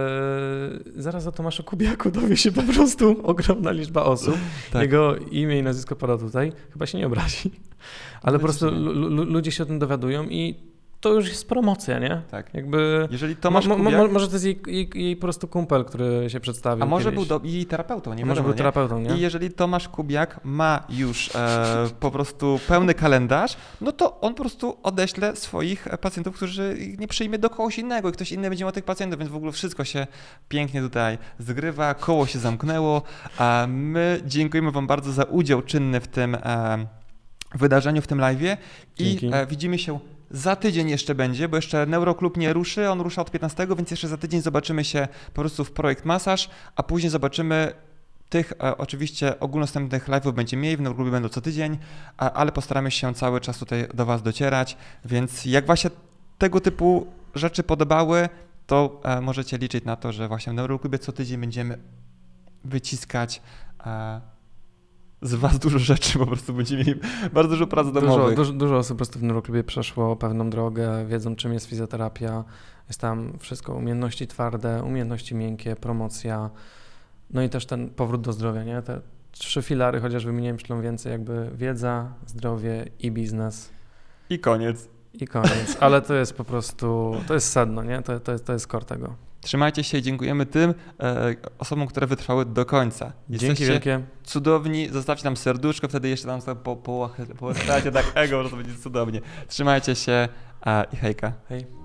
B: zaraz o Tomaszu Kubiaku dowie się po prostu ogromna liczba osób. Tak. Jego imię i nazwisko pada tutaj. Chyba się nie obrazi. Ale po prostu l- ludzie się o tym dowiadują i to już jest promocja, nie?
A: Tak.
B: Jakby
A: jeżeli Tomasz
B: mo,
A: Kubiak...
B: mo, może to jest jej, jej, jej po prostu kumpel, który się przedstawił.
A: A może
B: kiedyś.
A: był do... i terapeutą, nie
B: A może
A: wiadomo,
B: był
A: nie?
B: terapeutą, nie?
A: I jeżeli Tomasz Kubiak ma już e, po prostu pełny kalendarz, no to on po prostu odeśle swoich pacjentów, którzy nie przyjmie do kogoś innego i ktoś inny będzie miał tych pacjentów, więc w ogóle wszystko się pięknie tutaj zgrywa, koło się zamknęło. A my dziękujemy wam bardzo za udział czynny w tym e, wydarzeniu, w tym live'ie i e, widzimy się za tydzień jeszcze będzie, bo jeszcze Neuroklub nie ruszy, on rusza od piętnastego, więc jeszcze za tydzień zobaczymy się po prostu w Projekt Masaż, a później zobaczymy tych e, oczywiście ogólnodostępnych live'ów będzie mniej, w Neuroklubie będą co tydzień, a, ale postaramy się cały czas tutaj do Was docierać, więc jak właśnie tego typu rzeczy podobały, to e, możecie liczyć na to, że właśnie w Neuroklubie co tydzień będziemy wyciskać e, z Was dużo rzeczy, po prostu będziemy mieli bardzo dużo prac domowych.
B: Dużo, dużo, dużo osób po prostu w Neuroklubie przeszło pewną drogę, wiedzą czym jest fizjoterapia, jest tam wszystko, umiejętności twarde, umiejętności miękkie, promocja, no i też ten powrót do zdrowia, nie? Te trzy filary, chociaż wymieniłem przed chwilą więcej, jakby wiedza, zdrowie i biznes.
A: I koniec.
B: I koniec, ale to jest po prostu, to jest sedno, nie? To, to, jest, to jest core tego.
A: Trzymajcie się i dziękujemy tym e, osobom, które wytrwały do końca.
B: Dzięki wielkie.
A: Cudowni, zostawcie nam serduszko, wtedy jeszcze tam sobie po, po, po, po tak ego, to będzie cudownie. Trzymajcie się e, i hejka.
B: Hej.